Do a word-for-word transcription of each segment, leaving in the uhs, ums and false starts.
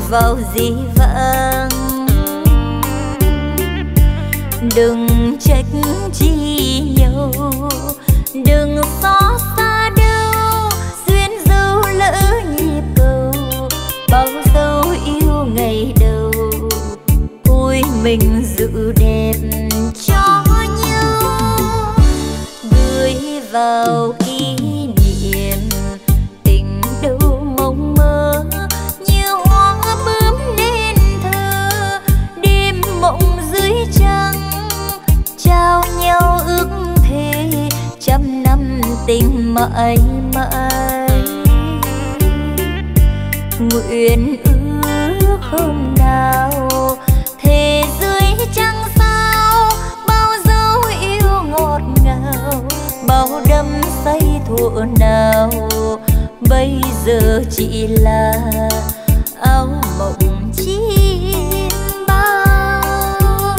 vào dĩ vãng. Đừng trách chi nhau, đừng xót xa đâu, duyên dâu lỡ nhịp cầu, bao dâu yêu ngày đầu, thôi mình giữ đẹp cho nhau. Gửi vào kỷ niệm tình đâu mộng mơ, như hoa bướm nên thơ, đêm mộng dưới trăng, trao nhau ước thề trăm năm tình mãi mãi. Nguyện ước hôm nào thề dưới trăng sao, bao dấu yêu ngọt ngào, bao đắm say thuở nào, bây giờ chỉ là áo mộng chim bao.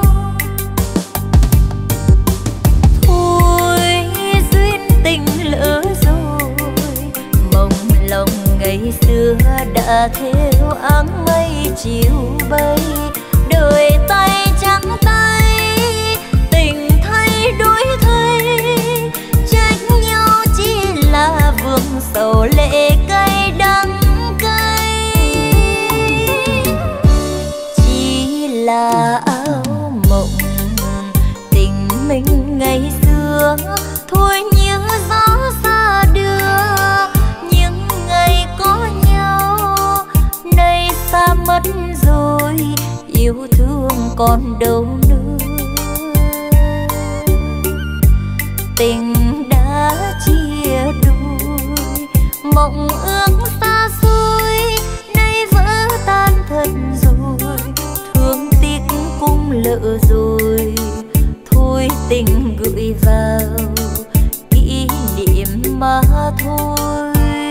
Thôi duyên tình lỡ rồi, mộng lòng ngày xưa đã theo áng mây chiều bay, đời tay trắng tay tình thay đổi thay, trách nhau chỉ là vương sầu lệ cay đắng cay. Chỉ là áo mộng tình mình ngày xưa, thôi nhớ gió xa đưa những ngày có nhau, nay xa mất rồi yêu thương còn đâu nữa. Tình đã chia đôi, mộng ước xa xôi, nay vỡ tan thật rồi, thương tiếc cũng lỡ rồi, thôi tình gửi vào kỷ niệm mà thôi.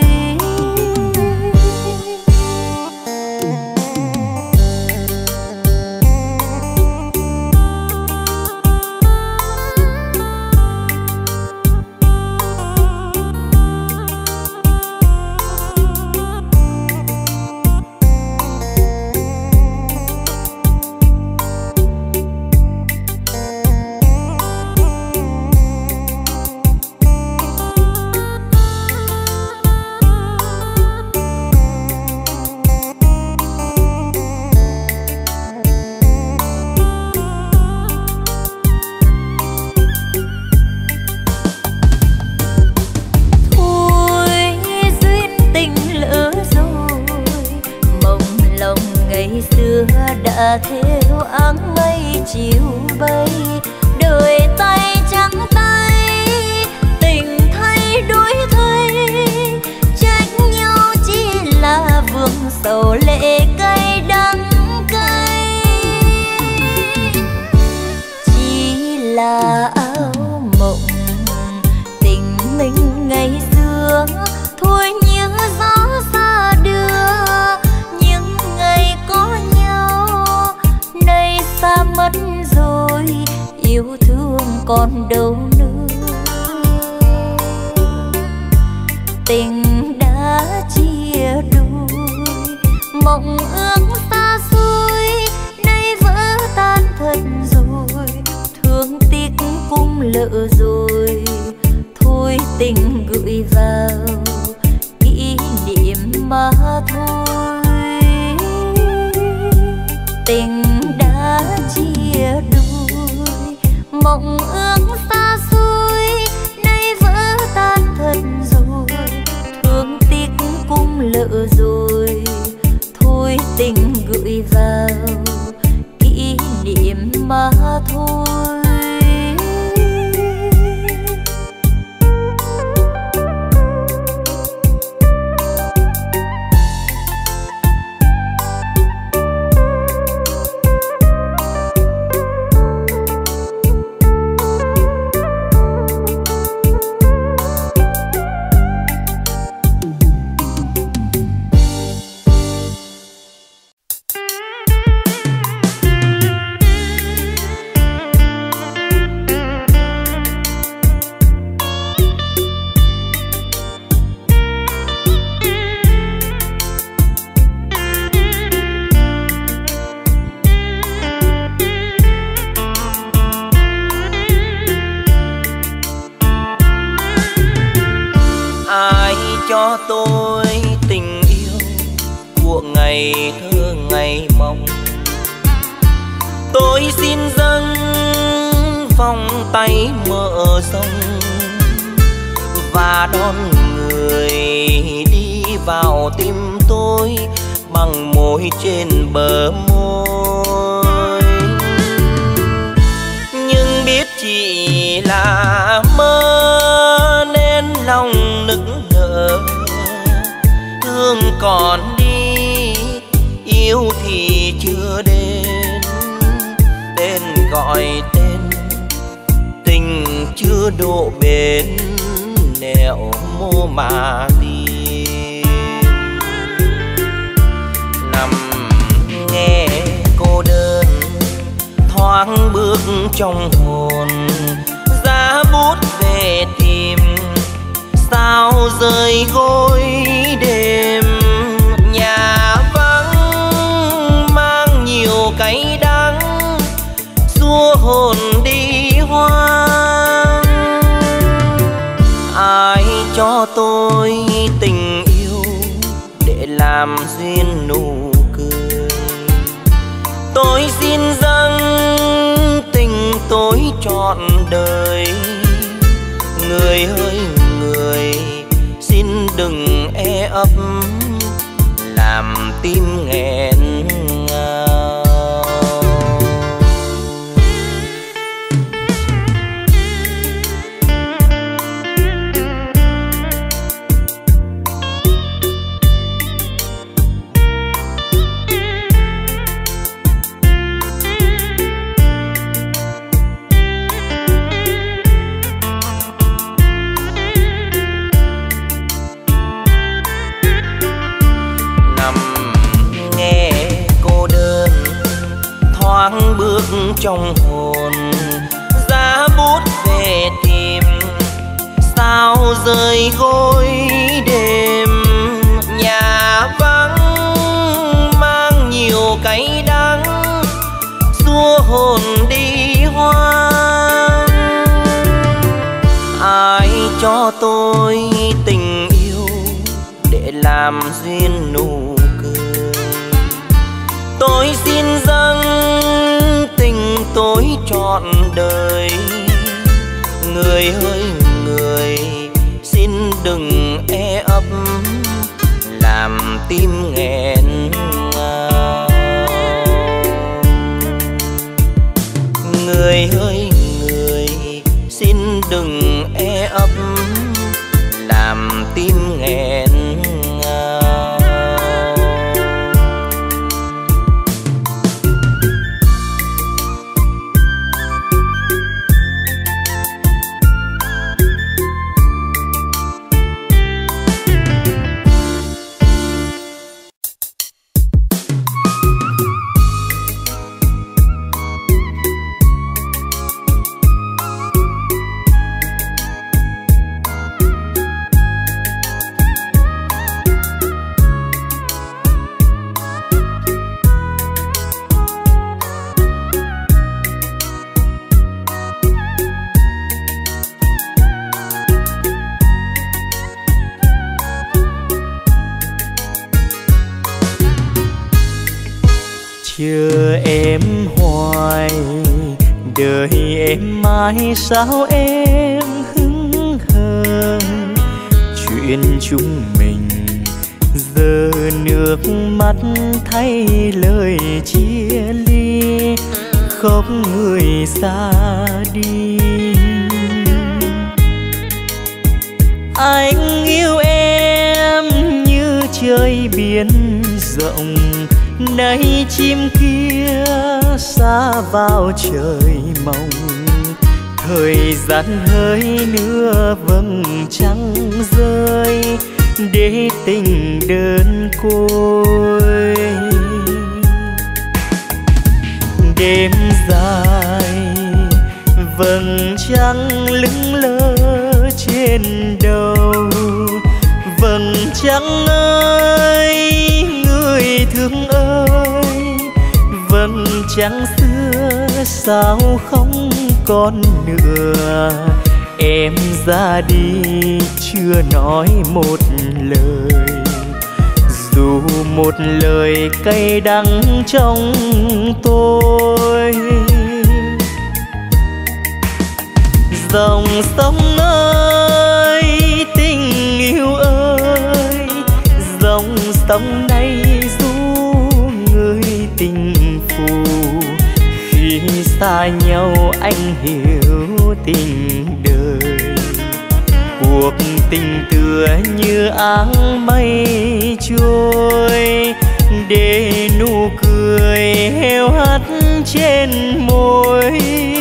Đã theo áng mây chiều bay, đời tay trắng tay tình thay đổi thay, trách nhau chỉ là vương sầu lệ cay đắng cay. Chỉ là áo mộng tình mình ngày xưa, thôi nhớ gió xa đưa những ngày có nhau, nay xa mất rồi yêu thương còn đâu nữa. Tình đã chia đôi, mộng ước xa xôi, nay vỡ tan thật rồi, thương tiếc cũng lỡ rồi, thôi tình gửi vào kỷ niệm mà thôi. Tình đã chia đôi, mộng ước xa xôi, nay vỡ tan thật rồi, thương tiếc cũng lỡ rồi, thôi tình gửi vào kỷ niệm mà thôi. cho tôi tình yêu của ngày thơ ngày mộng. Tôi xin dâng vòng tay mở rộng và đón người đi vào tim tôi bằng môi trên bờ môi. Nhưng biết chỉ là mơ nên lòng nức nở, thương còn đi yêu thì chưa đến, tên gọi tên tình chưa độ bền nẻo mô mà tìm. Nằm nghe cô đơn thoáng bước trong hồn, giá bút về tìm sao rơi gối đêm. Nhà vắng mang nhiều cay đắng xua hồn đi hoang. Ai cho tôi tình yêu để làm duyên nụ cười, tôi xin dâng tình tôi trọn đời. Người ơi người, xin đừng e ấp làm tim nghẹn ngào. Bước trong hồn, giá bút về tìm sao rơi gối đêm. Nhà vắng mang nhiều cay đắng xua hồn đi hoang. Ai cho tôi tình yêu để làm duyên nụ cười, tôi xin dâng tình tôi trọn đời. Người ơi người, xin đừng e ấp làm tim nghẹn ngào. Người ơi người, xin đừng e ấp làm tim nghẹn ngào. Chờ em hoài đời em mãi sao em hững hờ. Chuyện chúng mình giờ nước mắt thay lời chia ly, khóc người xa đi. Anh yêu em như trời biển rộng, nay chim kia xa vào trời mộng. Thời gian hơi nữa vầng trăng rơi để tình đơn côi. Đêm dài vầng trăng lững lơ trên đầu. Vầng trăng ơi người thương ơi, vầng trăng xưa sao không còn nữa. Em ra đi chưa nói một lời, dù một lời cay đắng trong tôi. Dòng sông ơi, tình yêu ơi, dòng sông này ru người tình phù. Khi xa nhau anh hiểu tình đời, cuộc tình tựa như áng mây trôi, để nụ cười heo hắt trên môi.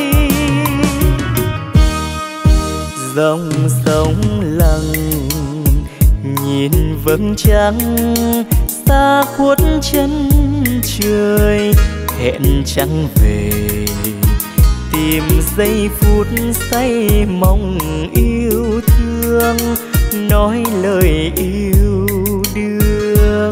Dòng sông lặng nhìn vầng trăng xa khuất chân trời, hẹn trăng về tìm giây phút say mong yêu thương, nói lời yêu đương.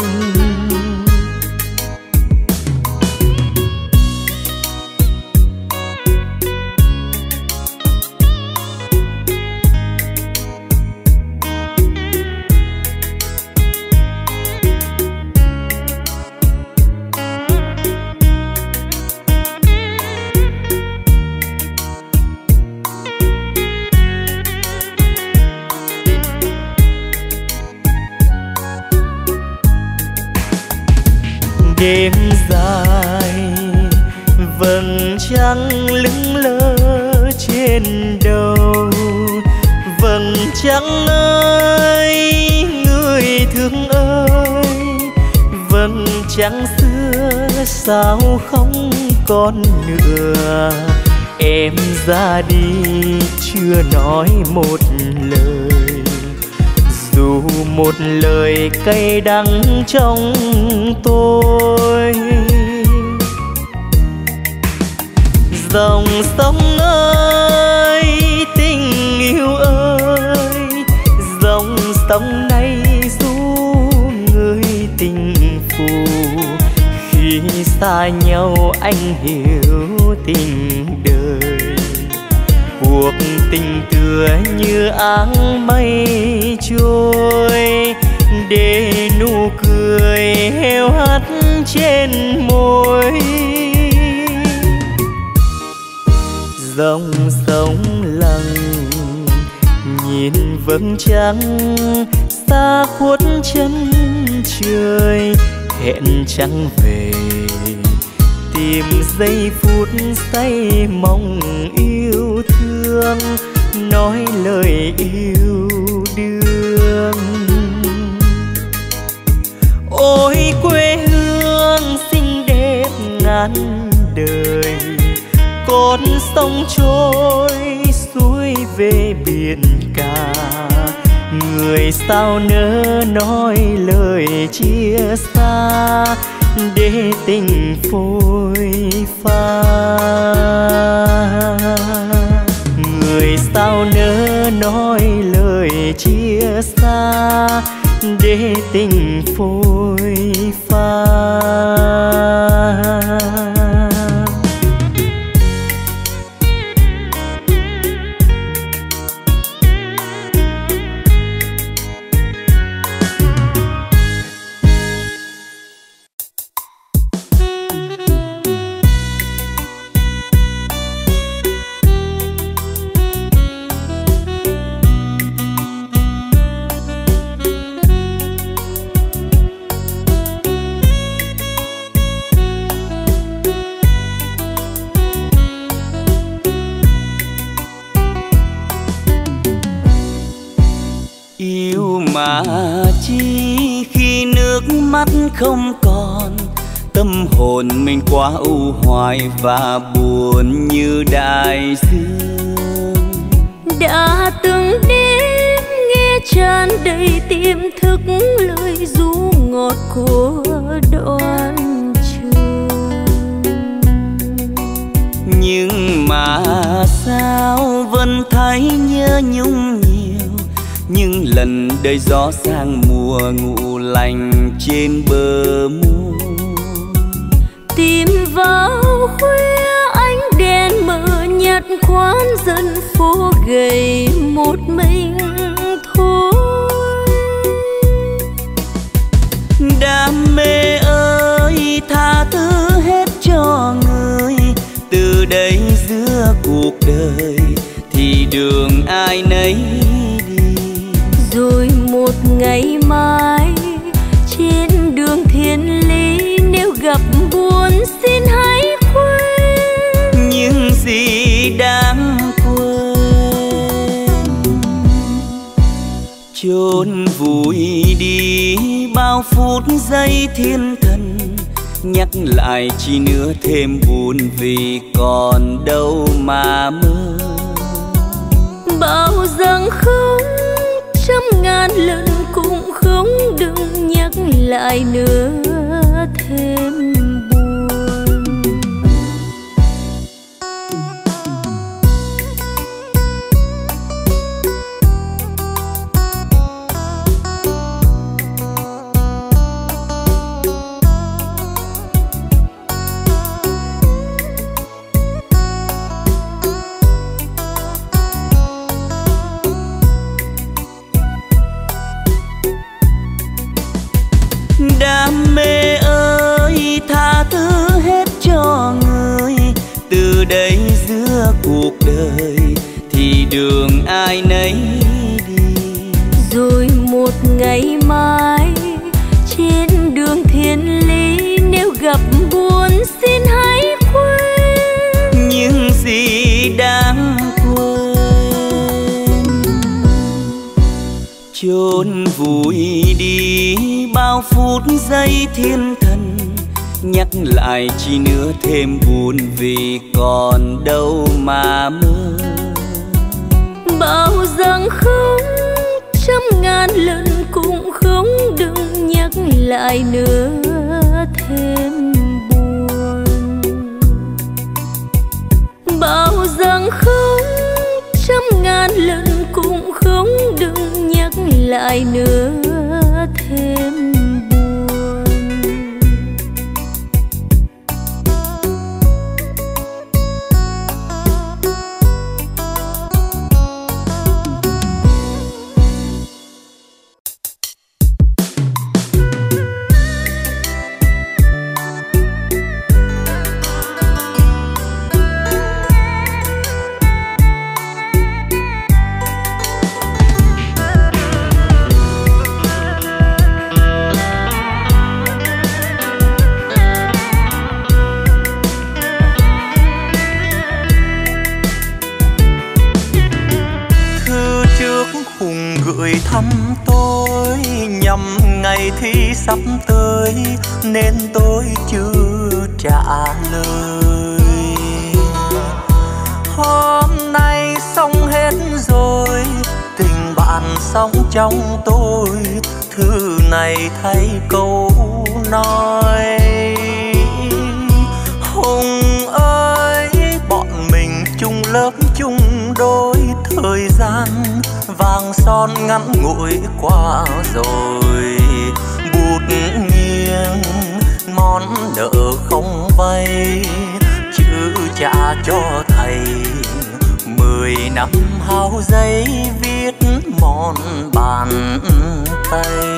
Đêm dài vầng trăng lững lờ trên đầu, vầng trăng ơi người thương ơi, vầng trăng xưa sao không còn nữa. Em ra đi chưa nói một lời, dù một lời cay đắng trong tôi. Dòng sông ơi, tình yêu ơi, dòng sông này ru người tình phù. Khi xa nhau anh hiểu tình đời, cuộc tình tựa như áng mây trôi, để nụ cười heo hắt trên môi. Dòng sông lặng nhìn vầng trăng xa khuất chân trời, hẹn trăng về tìm giây phút say mong yêu thương, nói lời yêu đương. Ôi quê hương xinh đẹp ngàn đời, con sông trôi suối về biển cả. Người sao nỡ nói lời chia xa, để tình phôi pha. Người sao nỡ nói lời chia xa, để tình phôi pha. Mà chi khi nước mắt không còn, tâm hồn mình quá u hoài và buồn như đại dương. Đã từng đêm nghe tràn đầy tiềm thức lời ru ngọt của đoạn trường, nhưng mà sao vẫn thấy nhớ nhung nhiều. Nhưng lần đời gió sang mùa ngủ lành trên bờ môi, tìm vào khuya ánh đèn mờ nhạt khoán dân phố gầy một mình thôi. Đam mê ơi tha thứ hết cho người, từ đây giữa cuộc đời thì đường ai nấy đi. Rồi một ngày mai trên đường thiên lý, nếu gặp buồn xin hãy quên những gì đáng quên. Chôn vùi đi bao phút giây thiên thần, nhắc lại chỉ nữa thêm buồn vì còn đâu mà mơ. Bao rằng không, trăm ngàn lần cũng không, đừng nhắc lại nữa thêm buồn. Đam mê ơi tha thứ hết cho người, từ đây giữa cuộc đời thì đường ai nấy đi. Rồi một ngày mai trên đường thiên lý, nếu gặp buồn xin hãy quên những gì đáng quên. Chôn vùi đi bao phút giây thiên thần, nhắc lại chỉ nữa thêm buồn vì còn đâu mà mơ. Bảo rằng không, trăm ngàn lần cũng không, đừng nhắc lại nữa thêm buồn. Bảo rằng không, trăm ngàn lần cũng không, đừng nhắc lại nữa thêm buồn. thăm tôi nhằm ngày thi sắp tới nên tôi chưa trả lời. Hôm nay xong hết rồi, tình bạn sống trong tôi, thư này thay câu nói. Hùng ơi, bọn mình chung lớp chung đôi, thời gian vàng son ngắn ngủi qua rồi. Bút nghiêng món nợ không vay, chữ trả cho thầy mười năm hao giấy viết mòn bàn tay.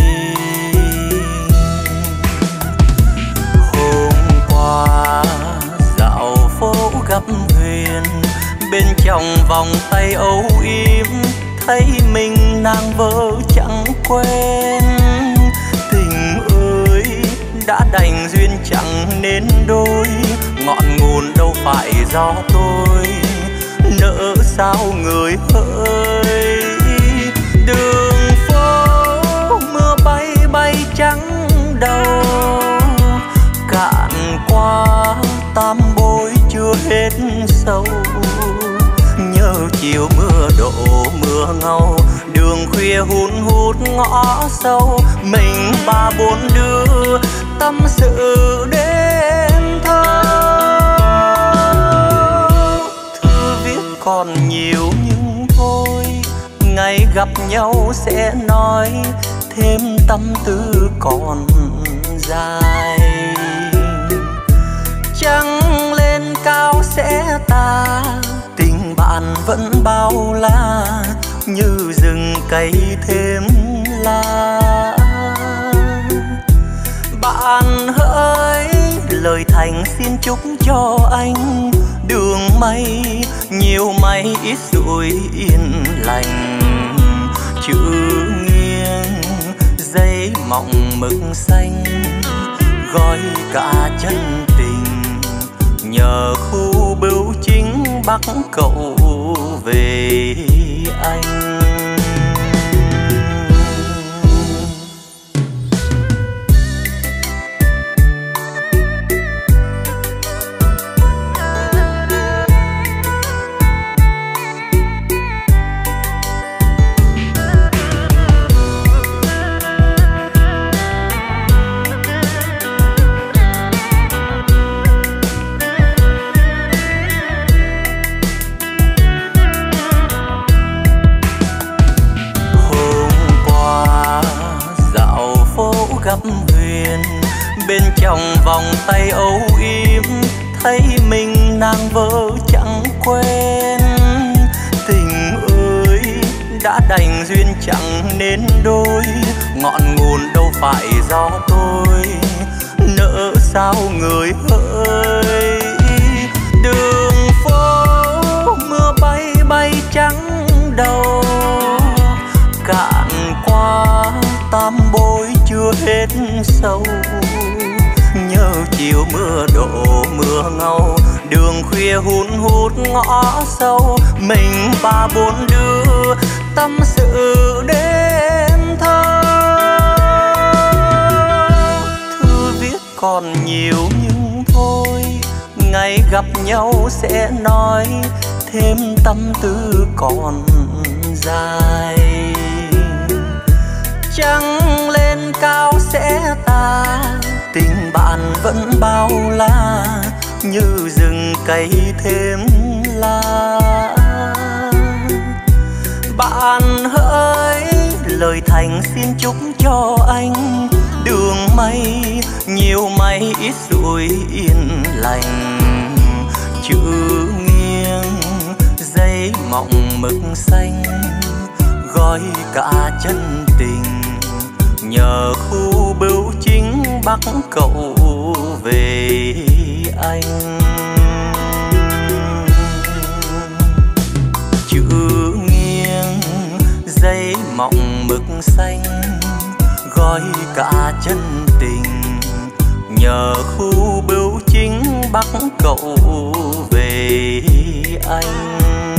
Hôm qua dạo phố gặp Huyền, bên trong vòng tay âu yếm thấy mình nàng vợ chẳng quen. Tình ơi đã đành duyên chẳng nên đôi, ngọn nguồn đâu phải do tôi, nỡ sao người hỡi. Đường phố mưa bay bay trắng đầu, cạn qua tam bối chưa hết sâu. Nhớ chiều mưa đổ mưa ngâu, đường khuya hun hút ngõ sâu, mình ba bốn đứa tâm sự đêm thâu. Thư viết còn nhiều nhưng thôi, ngày gặp nhau sẽ nói thêm tâm tư còn dài. Trăng lên cao sẽ ta, tình bạn vẫn bao la, như rừng cây thêm lá. Bạn hỡi, lời thành xin chúc cho anh đường mây nhiều mây ít dụi yên lành. Chữ nghiêng giấy mộng mực xanh gói cả chân tình, nhờ khu bưu chính bắt cậu về anh. Bên trong vòng tay âu yếm thấy mình nàng vơ chẳng quen. Tình ơi đã đành duyên chẳng nên đôi, ngọn nguồn đâu phải do tôi, nỡ sao người hỡi. Đường phố mưa bay bay trắng đầu, cạn qua tam bối chưa hết sâu. Nhớ chiều mưa đổ mưa ngâu, đường khuya hun hút ngõ sâu, mình ba bốn đứa tâm sự đêm thơ. Thư viết còn nhiều nhưng thôi, ngày gặp nhau sẽ nói thêm tâm tư còn dài. Trăng lên cao sẽ tàn, tình bạn vẫn bao la, như rừng cây thêm lá. Bạn hỡi, lời thành xin chúc cho anh đường mây nhiều mây ít dụi yên lành. Chữ nghiêng giấy mộng mực xanh gói cả chân tình, nhờ khu bưu chính bắt cậu về anh. Chữ nghiêng giấy mộng mực xanh gói cả chân tình, nhờ khu bưu chính bắt cậu về anh.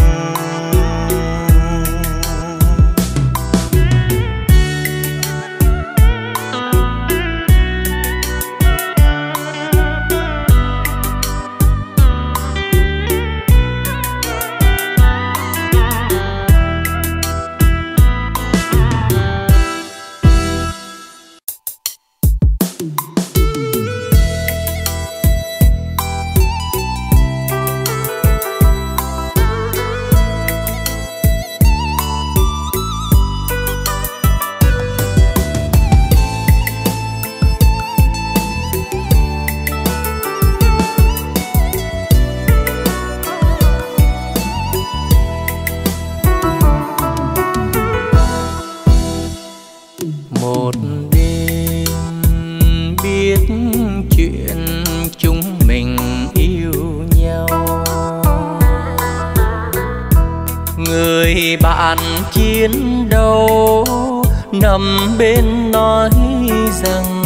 Bạn chiến đấu nằm bên nói rằng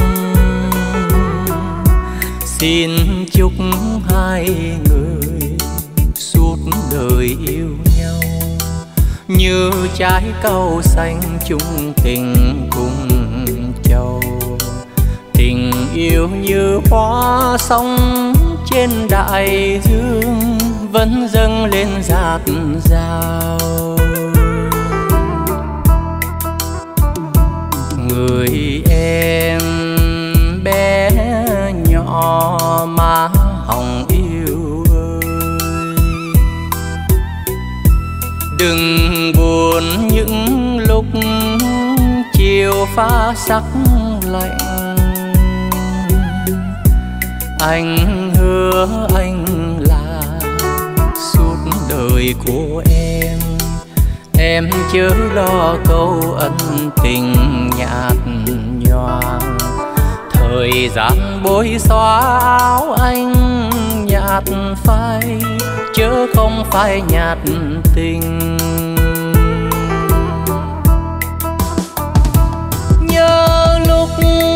xin chúc hai người suốt đời yêu nhau, như trái cau xanh chung tình cùng châu. Tình yêu như hoa sóng trên đại dương vẫn dâng lên dạt dào. Người em bé nhỏ má hồng yêu ơi, đừng buồn những lúc chiều pha sắc lạnh. Anh hứa anh là suốt đời người của em. Em chớ lo câu ân tình nhạt nhòa, thời gian bôi xóa áo anh nhạt phai, chớ không phải nhạt tình. Nhớ lúc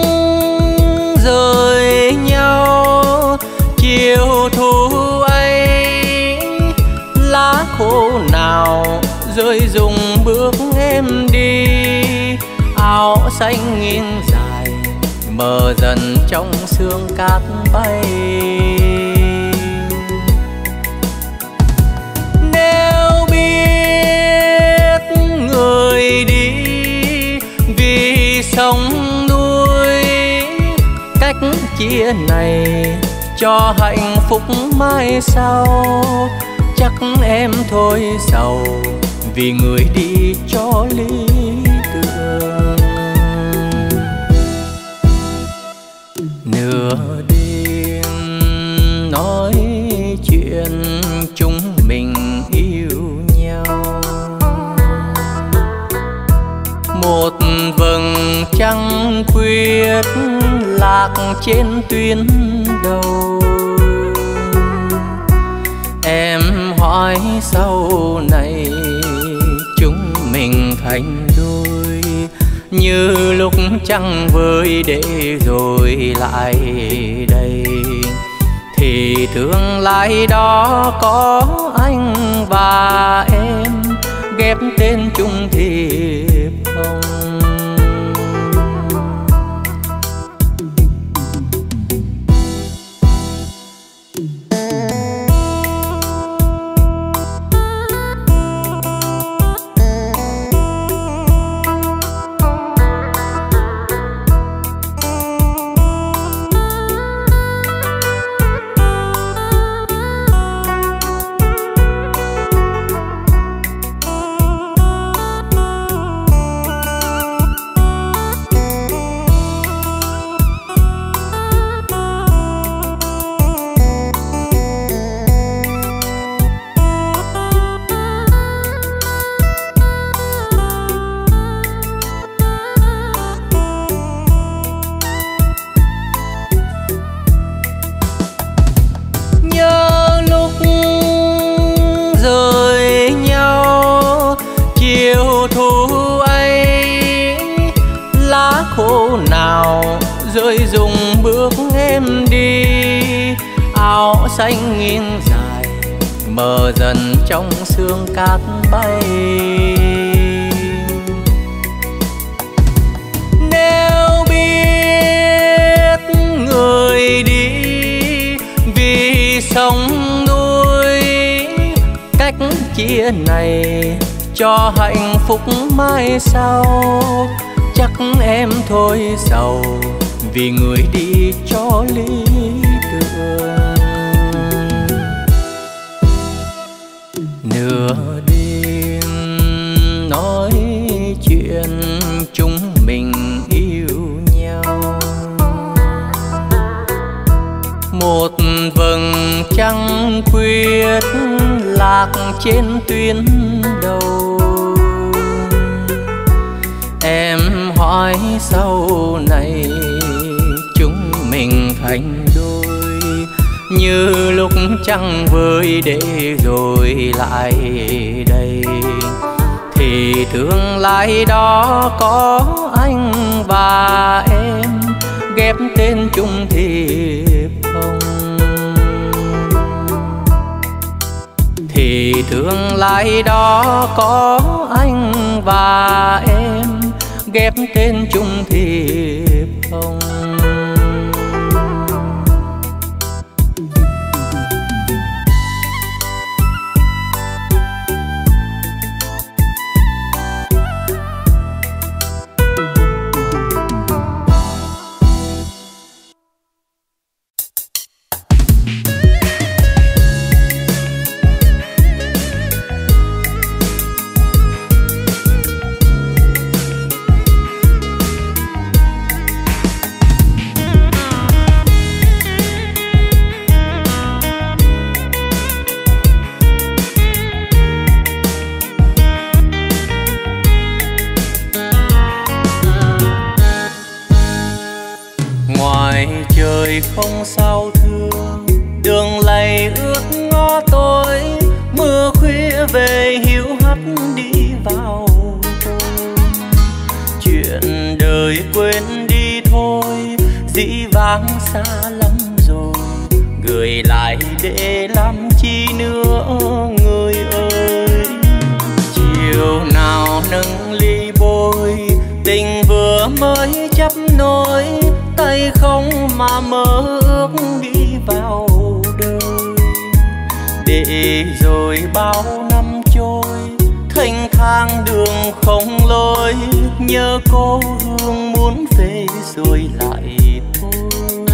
rời nhau chiều thu ấy, lá khô nào rơi rụng bước em đi, áo xanh nghiêng dài mờ dần trong sương cát bay. Nếu biết người đi vì sông núi, cách chia này cho hạnh phúc mai sau, chắc em thôi sầu vì người đi cho lý tưởng. Nửa đêm nói chuyện chúng mình yêu nhau, một vầng trăng khuyết lạc trên tuyến đầu. Em hỏi sau này chúng mình thành đôi, như lúc trăng vơi để rồi lại đây, thì tương lai đó có anh và em ghép tên chung thiệp hồng. Khô nào rơi rụng bước em đi, áo xanh nghiêng dài mờ dần trong sương cát bay. Nếu biết người đi vì sông núi, cách chia này cho hạnh phúc mai sau, chắc em thôi sầu vì người đi cho lý tưởng. Nửa đêm nói chuyện chúng mình yêu nhau, một vầng trăng khuyết lạc trên tuyến đầu. Em hỏi sau này chúng mình thành đôi, như lúc trăng vơi để rồi lại đây, thì tương lai đó có anh và em ghép tên chung thiệp hồng. Thì tương lai đó có anh và em ghép tên chung thiệp hồng. không sao thương. Đường lầy ướt ngõ tối, mưa khuya về hiu hắt đi vào tôi. Chuyện đời quên đi thôi, dĩ vãng xa lắm rồi, gửi lại để làm chi nữa người ơi. Chiều nào nâng ly bôi, tình vừa mới chấp nối, tay không mà mơ ước đi vào đời. Để rồi bao năm trôi, thanh thang đường không lối, nhớ cô hương muốn về rồi lại thôi.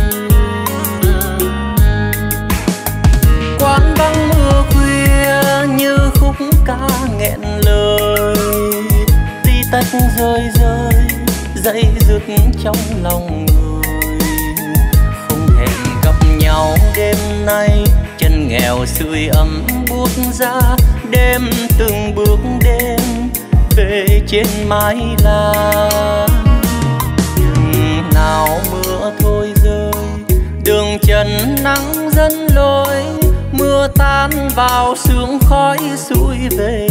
Quán vắng mưa khuya như khúc ca nghẹn lời, tí tách rơi rơi dây dứt trong lòng người. Không hẹn gặp nhau đêm nay, chân nghèo sưởi ấm buốt ra, đêm từng bước đêm về trên mái là. Chừng nào mưa thôi rơi, đường trần nắng dẫn lối, mưa tan vào sương khói xuôi về.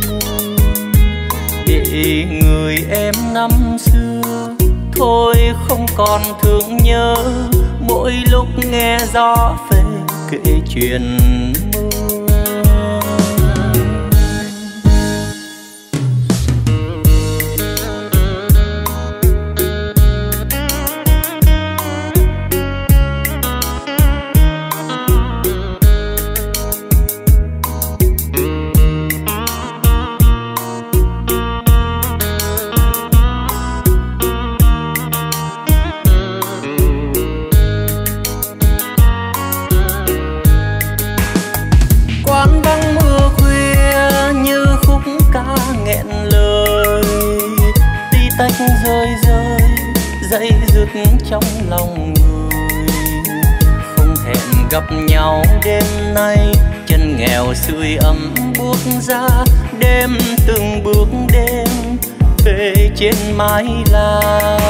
Để người em năm xưa thôi không còn thương nhớ, mỗi lúc nghe gió về kể chuyện mưa. Rơi rơi dây dứt trong lòng người. Không hẹn gặp nhau đêm nay, chân nghèo sưởi ấm buốt ra, đêm từng bước đêm về trên mái là.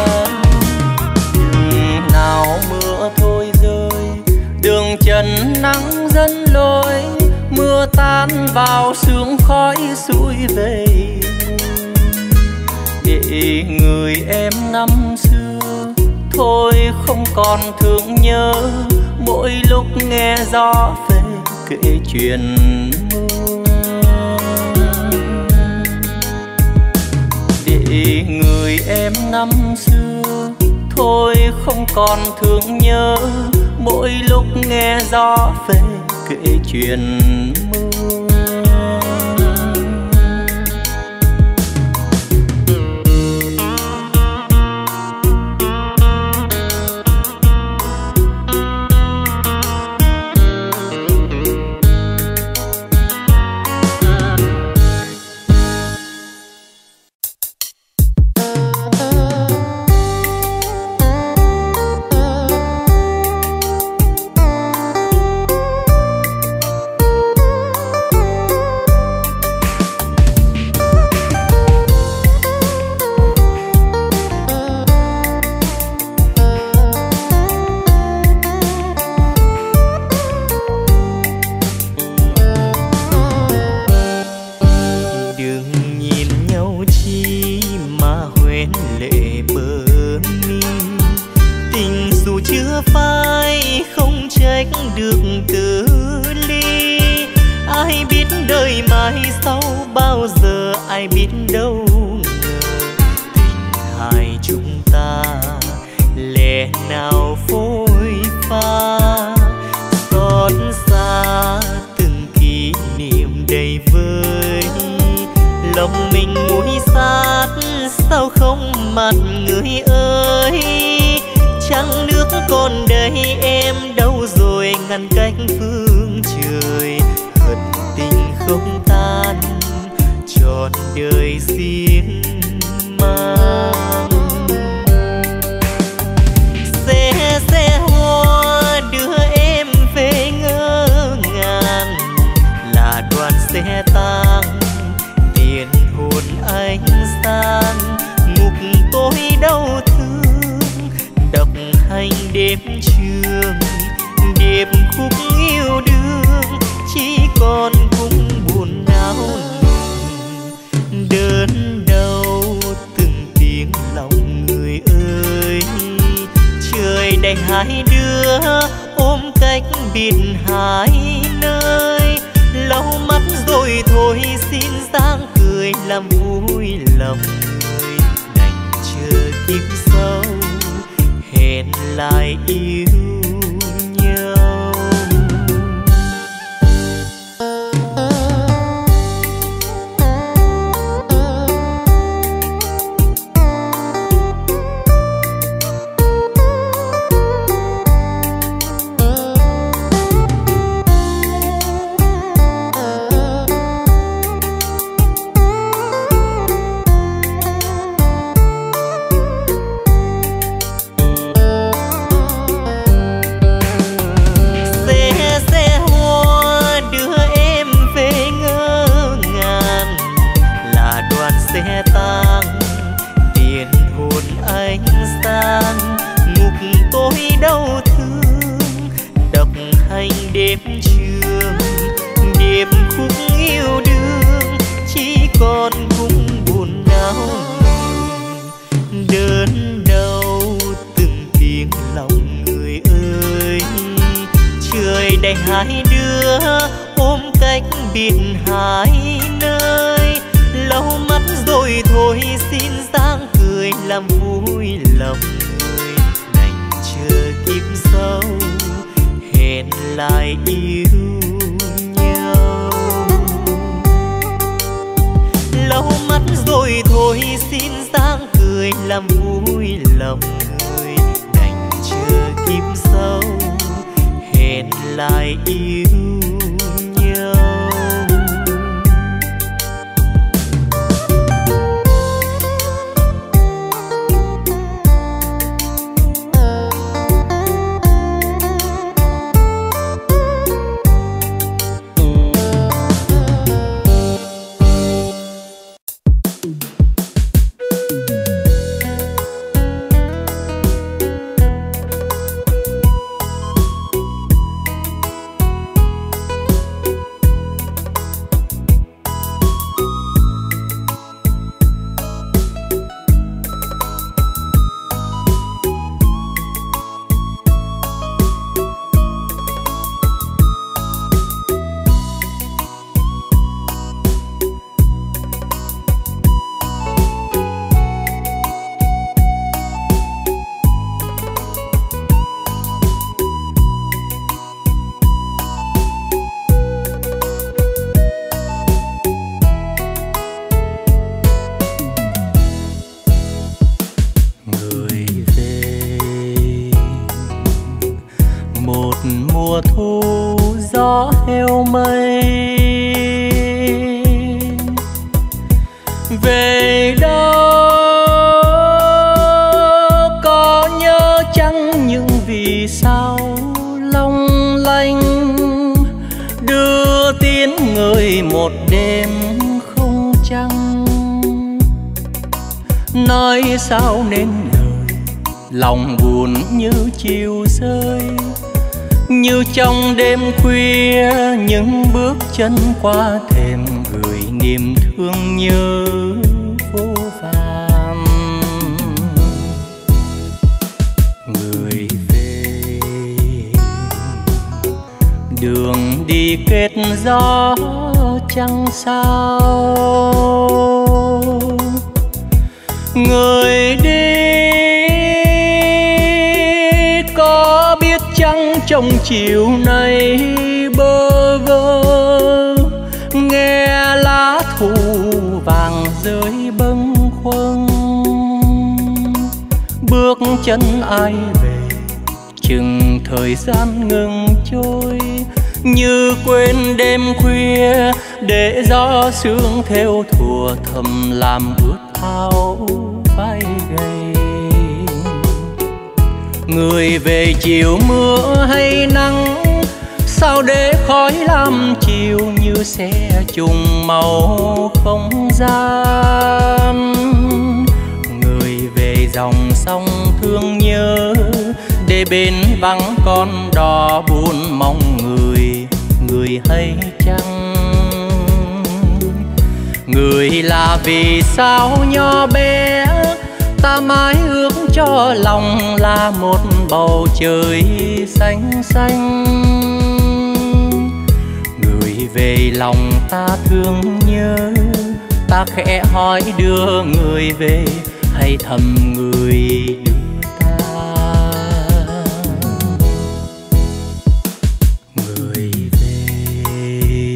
Chừng nào mưa thôi rơi, đường trần nắng dẫn lối, mưa tan vào sương khói xuôi về. Để người em năm xưa thôi không còn thương nhớ, mỗi lúc nghe gió về kể chuyện mưa. Để người em năm xưa thôi không còn thương nhớ, mỗi lúc nghe gió về kể chuyện mưa. đêm trường, điệp khúc yêu đương chỉ còn cũng buồn não nùng. Đớn đau từng tiếng lòng người ơi, trời đành hai đứa ôm cách biệt hai nơi. Lau mắt rồi thôi xin dáng cười làm vui lòng người, đành chờ kiếp sau hẹn lại yêu nhau. Xe tang tiền hồn ánh sáng, ngục tôi đau thương độc hành đêm trường, điệp khúc yêu đương chỉ còn cũng buồn não nùng. Đớn đau từng tiếng lòng người ơi, trời đành hai đứa ôm cách biệt hai nơi. Lau mắt rồi thôi xin dáng cười làm vui lòng người, đành chờ kiếp sau hẹn lại yêu nhau. Lau mắt rồi thôi xin dáng cười làm vui lòng người, đành chờ kiếp sau hẹn lại yêu nhau. Mùa thu gió heo mây về đâu, có nhớ chăng những vì sao long lanh đưa tiếng người một đêm không trăng. Nói sao nên lời lòng buồn như chiều rơi, như trong đêm khuya những bước chân qua thềm gửi niềm thương nhớ vô vàn. Người về đường đi kết gió chẳng sao, người đi có biết chăng trong chiều nay bơ vơ nghe lá thu vàng rơi bâng khuâng. Bước chân ai về chừng thời gian ngừng trôi, như quên đêm khuya để gió sương theo thùa thầm làm ướt áo vai gầy. Người về chiều mưa hay nắng, sao để khói lam chiều như xe trùng màu không gian. Người về dòng sông thương nhớ để để bên vắng con đò buồn mong người, người hay chăng? Người là vì sao nho bé, ta mãi ước cho lòng là một bầu trời xanh xanh. Người về lòng ta thương nhớ, ta khẽ hỏi đưa người về hay thầm người đưa ta. Người về,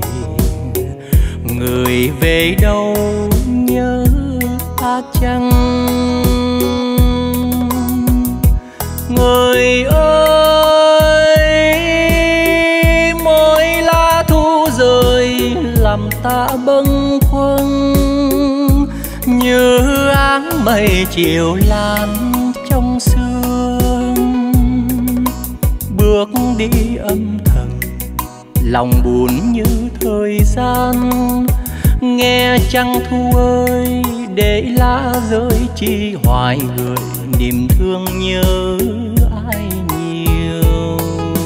người về đâu nhớ ta chăng? Người ơi, mỗi lá thu rơi làm ta bâng khuâng, như áng mây chiều lan trong sương. Bước đi âm thầm, lòng buồn như thời gian. Nghe trăng thu ơi, để lá rơi chi hoài gửi niềm thương nhớ ai nhiều.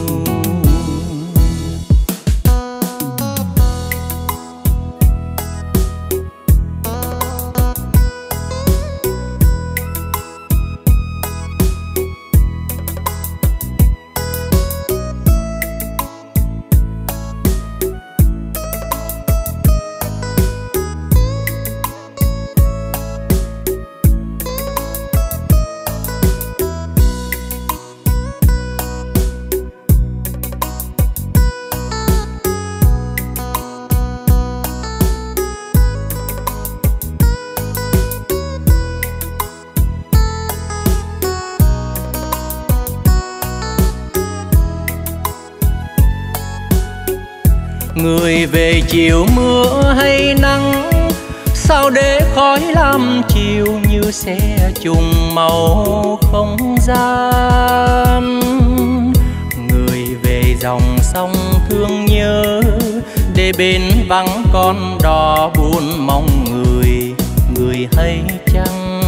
Người về chiều mưa hay nắng, sao để khói lam chiều như xe trùng màu không gian. Người về dòng sông thương nhớ, để bên vắng con đò buồn mong người, người hay chăng?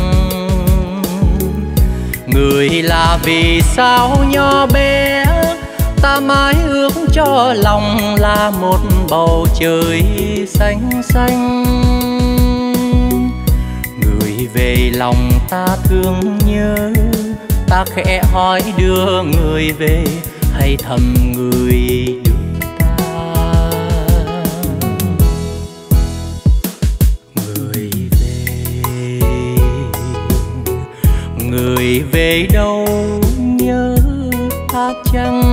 Người là vì sao nho bé, ta mãi ước cho lòng là một bầu trời xanh xanh. Người về lòng ta thương nhớ, ta khẽ hỏi đưa người về hay thầm người đưa ta. Người về, người về đâu nhớ ta chăng?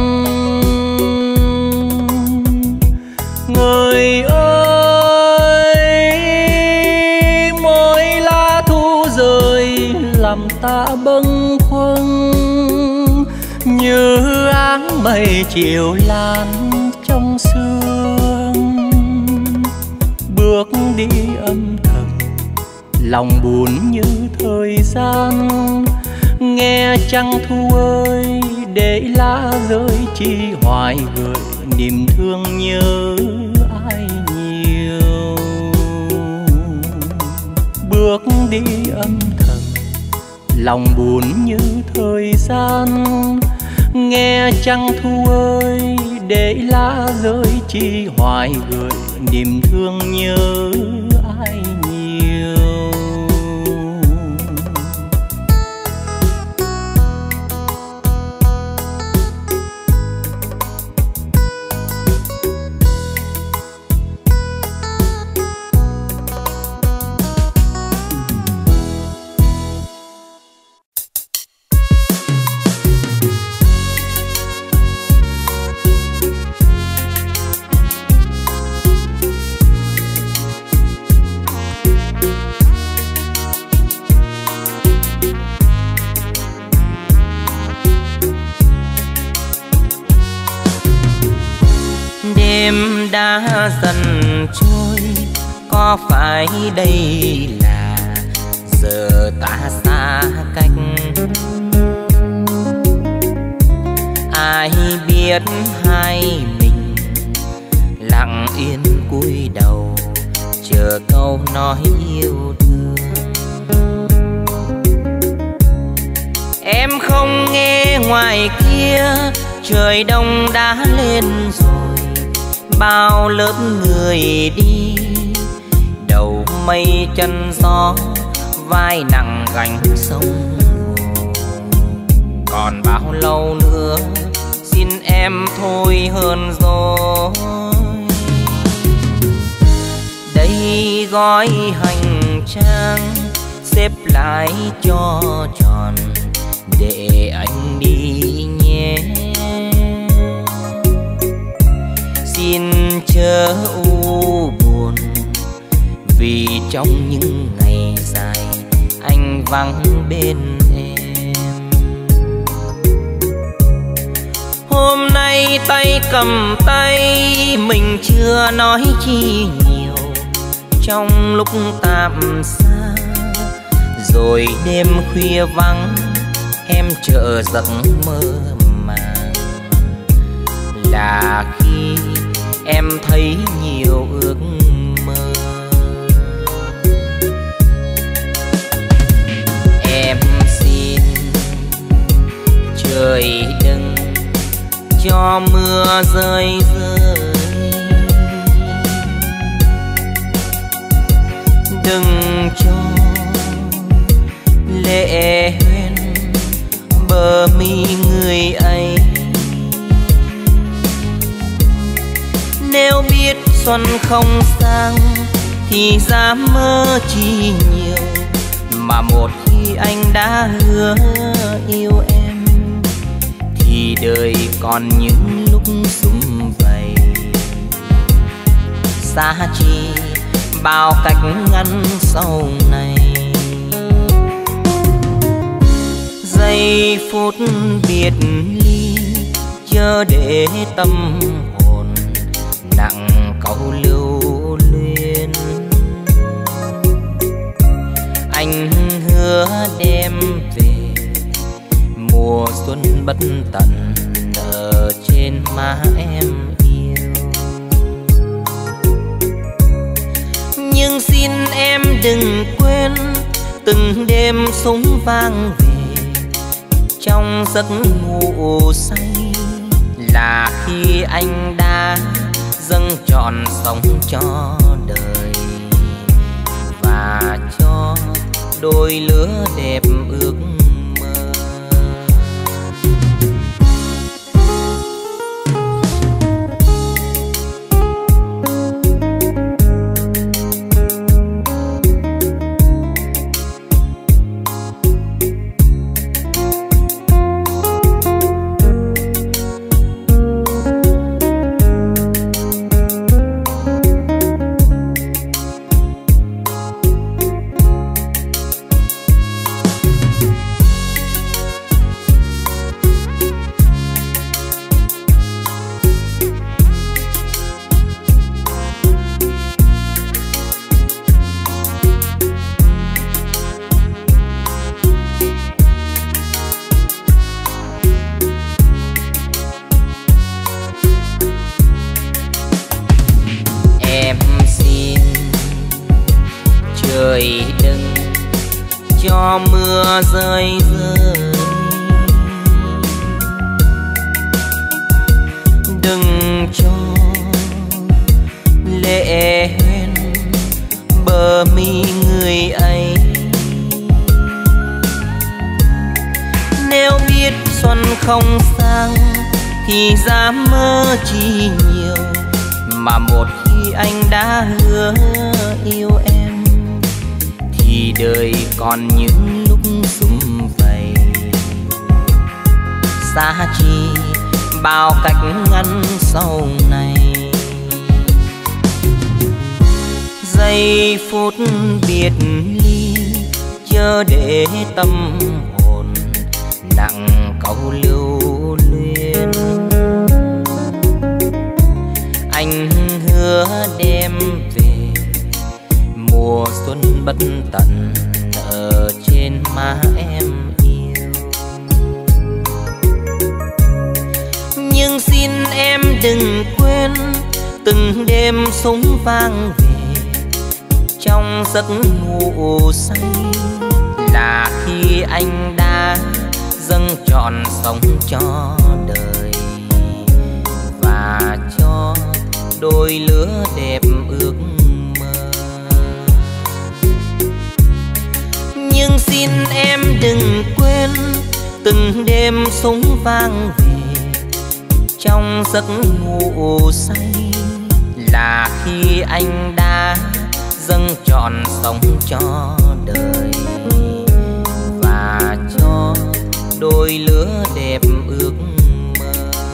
Người ơi, mỗi lá thu rơi làm ta bâng khuâng, như áng mây chiều lan trong sương. Bước đi âm thầm, lòng buồn như thời gian. Nghe trăng thu ơi, để lá rơi chi hoài gửi niềm thương nhớ ai nhiều. Bước đi âm thầm, lòng buồn như thời gian. Nghe trăng thu ơi, để lá rơi chi hoài gửi niềm thương nhớ ai nhiều. Đêm đã dần trôi, có phải đây là giờ ta xa cách? Ai biết hai mình lặng yên cúi đầu chờ câu nói yêu thương. Em không nghe ngoài kia trời đông đã lên rồi, bao lớp người đi đầu mây chân gió, vai nặng gánh sông hồ. Còn bao lâu nữa xin em thôi hơn rồi. Đây gói hành trang xếp lại cho tròn để anh đi nhé. Xin chớ u buồn vì trong những ngày dài anh vắng bên em. Hôm nay tay cầm tay mình chưa nói chi nhiều, trong lúc tạm xa rồi đêm khuya vắng em chợt giấc mơ màng, là khi em thấy nhiều ước mơ. Em xin trời đừng cho mưa rơi rơi, đừng cho lệ huyên bờ mi người ấy. Nếu biết xuân không sang thì dám mơ chi nhiều, mà một khi anh đã hứa yêu em thì đời còn những lúc sum vầy. Xa chi bao cách ngăn sau này, giây phút biệt ly chớ để tâm hồn nặng câu lưu luyến. Anh hứa đem về mùa xuân bất tận ở trên má em yêu. Nhưng xin em đừng quên từng đêm súng vang về trong giấc ngủ say, là khi anh đã dâng trọn sống cho đời và cho đôi lứa đẹp ước mơ. Trời đừng cho mưa rơi rơi, đừng cho lệ huyên bờ mi người ấy. Nếu biết xuân không sang thì dám mơ chi nhiều, mà một khi anh đã hứa yêu em thì đời còn những lúc sum vầy. Xa chi bao cách ngăn sau này, giây phút biệt ly chớ để tâm hồn nặng câu lưu luyến. Anh hứa đem về mùa xuân bất tận ở trên má em yêu. Nhưng xin em đừng quên từng đêm súng vang về trong giấc ngủ say, là khi anh đã dâng trọn sống cho đời và cho đôi lứa đẹp ước mơ. Nhưng xin em đừng quên từng đêm súng vang về trong giấc ngủ say, là khi anh đã dâng trọn sống cho đời và cho đôi lứa đẹp ước mơ.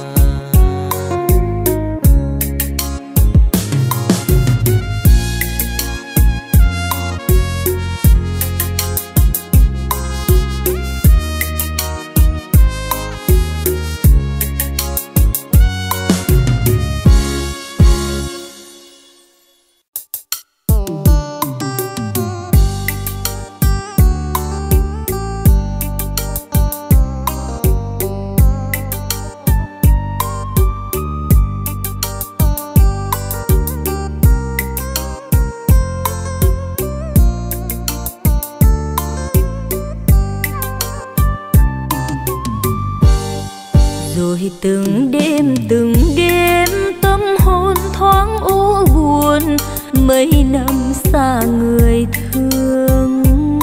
Rồi từng đêm từng đêm tâm hồn thoáng u buồn, mấy năm xa người thương.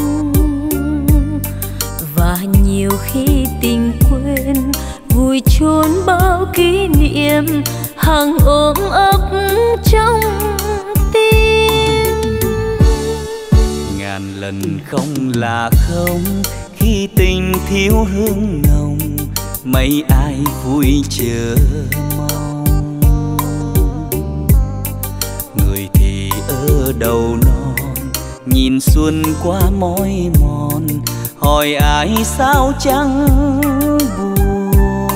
Và nhiều khi tình quên vùi chôn bao kỷ niệm hằng ôm ấp trong tim. Ngàn lần không là không khi tình thiếu hương nồng, mấy ai vui chờ mong. Người thì ở đầu non nhìn xuân qua mỏi mòn, hỏi ai sao chẳng buồn.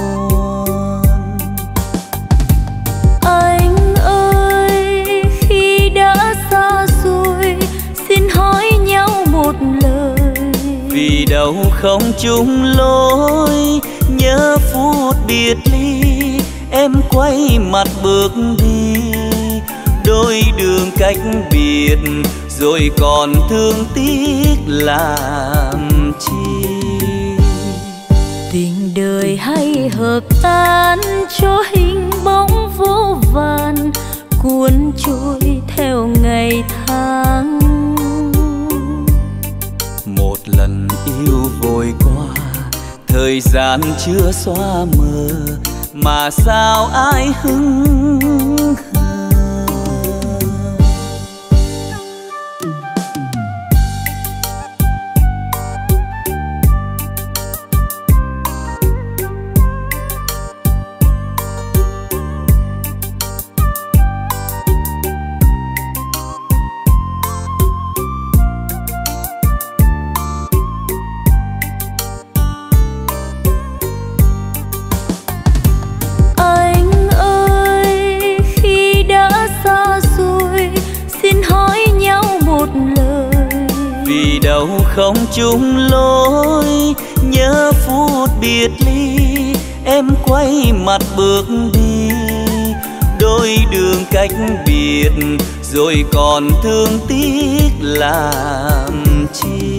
Anh ơi khi đã xa rồi xin hỏi nhau một lời, vì đâu không chung lối. Nhớ phút biệt ly em quay mặt bước đi, đôi đường cách biệt rồi còn thương tiếc làm chi. Tình đời hay hợp tan cho hình bóng vô vàn, cuốn trôi theo ngày tháng. Một lần yêu vội qua, thời gian chưa xóa mờ, mà sao ai hững hờ. Vì đâu không chung lối. Nhớ phút biệt ly em quay mặt bước đi, đôi đường cách biệt rồi còn thương tiếc làm chi.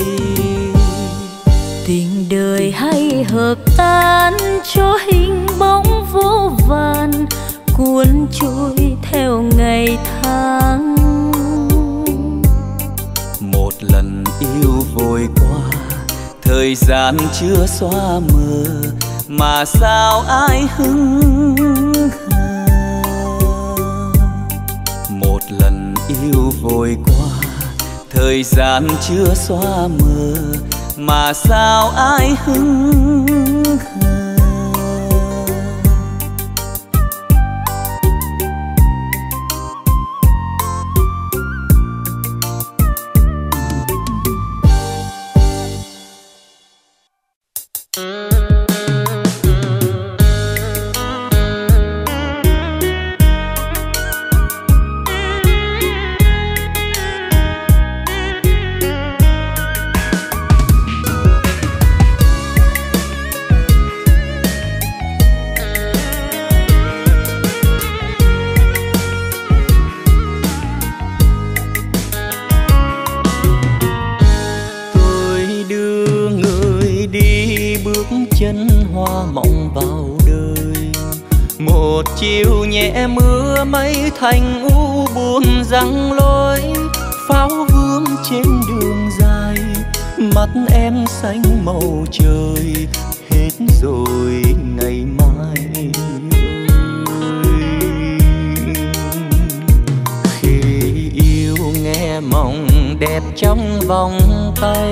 Tình đời hay hợp tan cho hình bóng vô vàn, cuốn trôi theo ngày tháng. Một lần yêu vội qua, thời gian chưa xóa mờ, mà sao ai hững hờ. Một lần yêu vội qua, thời gian chưa xóa mờ, mà sao ai hững hờ. mộng vào đời. Một chiều nhẹ mưa mây thành u buồn răng lối, pháo vương trên đường dài, mắt em xanh màu trời, hết rồi ngày mai ơi. Khi yêu nghe mộng đẹp trong vòng tay,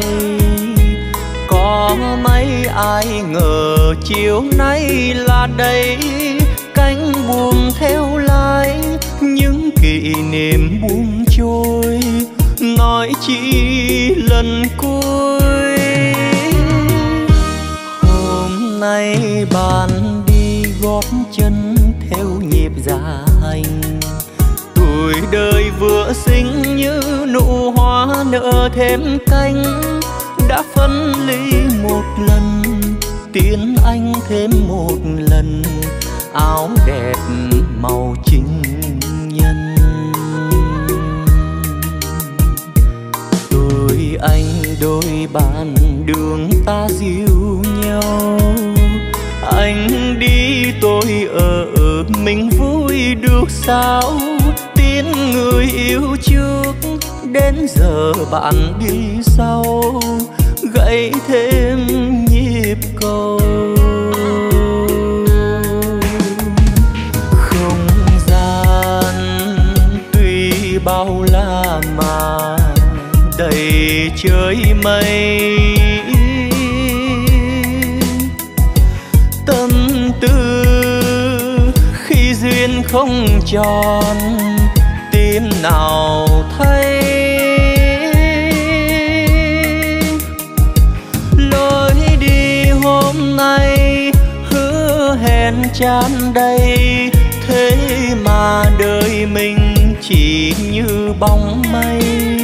có mấy ai ngờ chiều nay là đây, cánh buồm theo lái những kỷ niệm buông trôi, nói chỉ lần cuối. Hôm nay bạn đi gót chân theo nhịp dạ hành, tuổi đời vừa sinh như nụ hoa nở thêm cánh, đã phân ly một lần, tiến anh thêm một lần, áo đẹp màu trinh nhân. Tôi anh đôi bàn đường ta dìu nhau, anh đi tôi ở mình vui được sao, tin người yêu trước đến giờ bạn đi sau, gãy thêm nhịp cầu. Không gian tuy bao la mà đầy trời mây, tâm tư khi duyên không tròn, tim nào thấy. Lối đi hôm nay hứa hẹn tràn đầy, thế mà đời mình chỉ như bóng mây.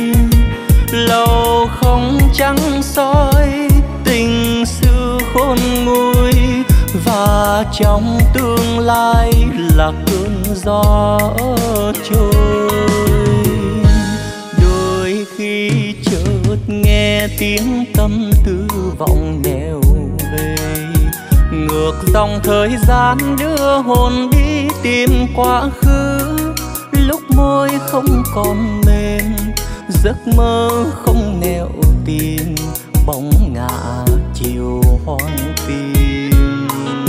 Lâu không trắng soi tình xưa khôn nguôi, và trong tương lai là cơn gió trôi. Đôi khi chợt nghe tiếng tâm tư vọng nẻo về, ngược dòng thời gian đưa hồn đi tìm quá khứ. Lúc môi không còn mềm, giấc mơ không nẻo tìm, bóng ngả chiều hoang tìm.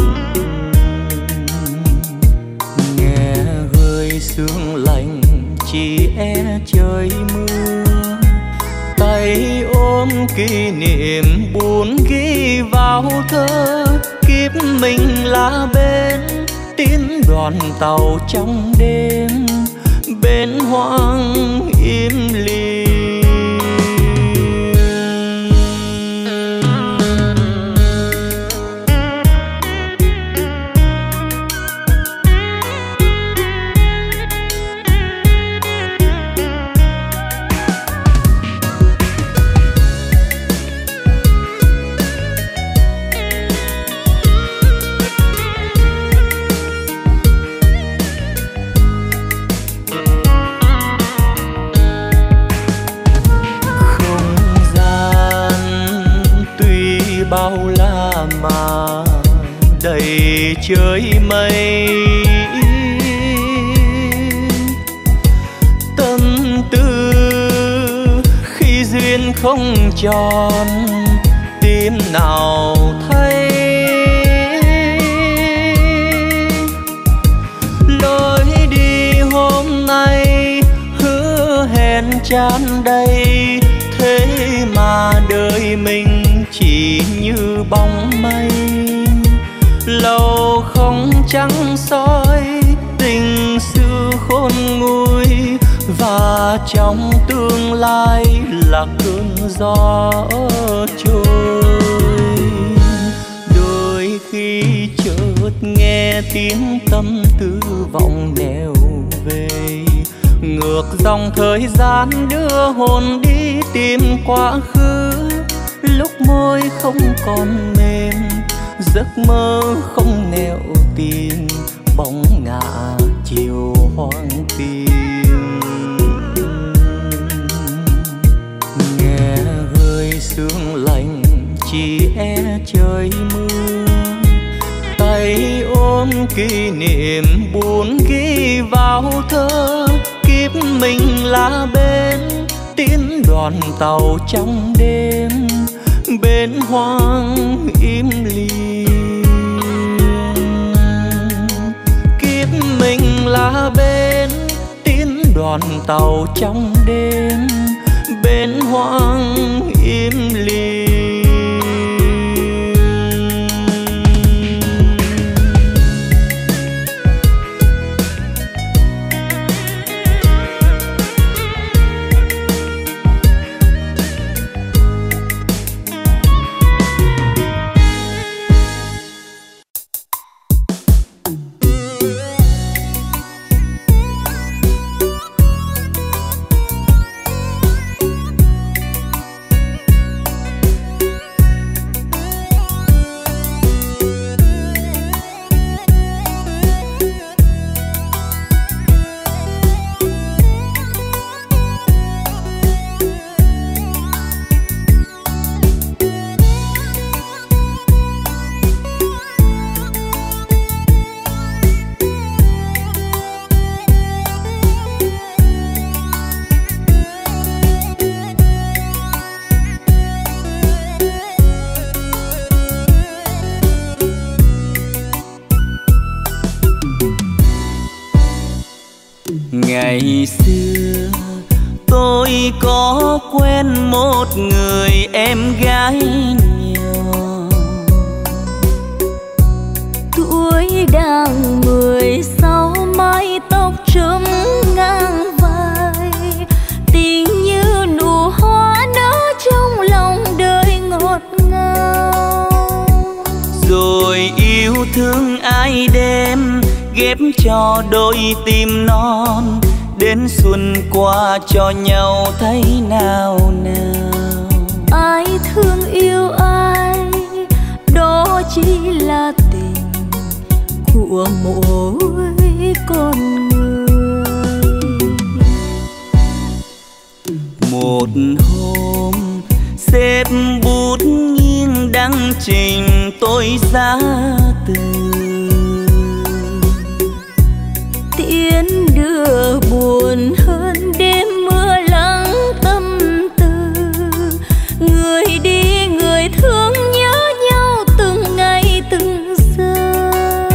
Nghe hơi sương lạnh chỉ e trời mưa, tay ôm kỷ niệm buồn ghi vào thơ. Kiếp mình là bên tiến đoàn tàu trong đêm, bên hoang im lìm. Bao la mà đầy trời mây, tâm tư khi duyên không tròn, tim nào thấy. Lối đi hôm nay hứa hẹn tràn đầy, thế mà đời mình chỉ như bóng mây. Lâu không trắng soi tình xưa khôn nguôi, và trong tương lai là cơn gió trôi. Đôi khi chợt nghe tiếng tâm tư vọng nẻo về, ngược dòng thời gian đưa hồn đi tìm quá khứ. Lúc môi không còn mềm, giấc mơ không nẻo tìm, bóng ngả chiều hoang tìm. Nghe hơi sương lạnh chỉ e trời mưa, kỷ niệm buồn ghi vào thơ. Kiếp mình là bên tiến đoàn tàu trong đêm, bên hoang im lìm. Kiếp mình là bên tiến đoàn tàu trong đêm, bên hoang im lìm. Ngày xưa tôi có quen một người em gái nhỏ, tuổi đang mười sáu, mái tóc trấm ngang vai, tình như nụ hoa nở trong lòng đời ngọt ngào. Rồi yêu thương ai đêm ghép cho đôi tim non, đến xuân qua cho nhau thấy nào nào. Ai thương yêu ai, đó chỉ là tình của mỗi con người. Một hôm xếp bút nghiêng đăng trình tôi ra từ, tiễn đưa buồn hơn đêm mưa lắng tâm tư. Người đi người thương nhớ nhau từng ngày từng giờ.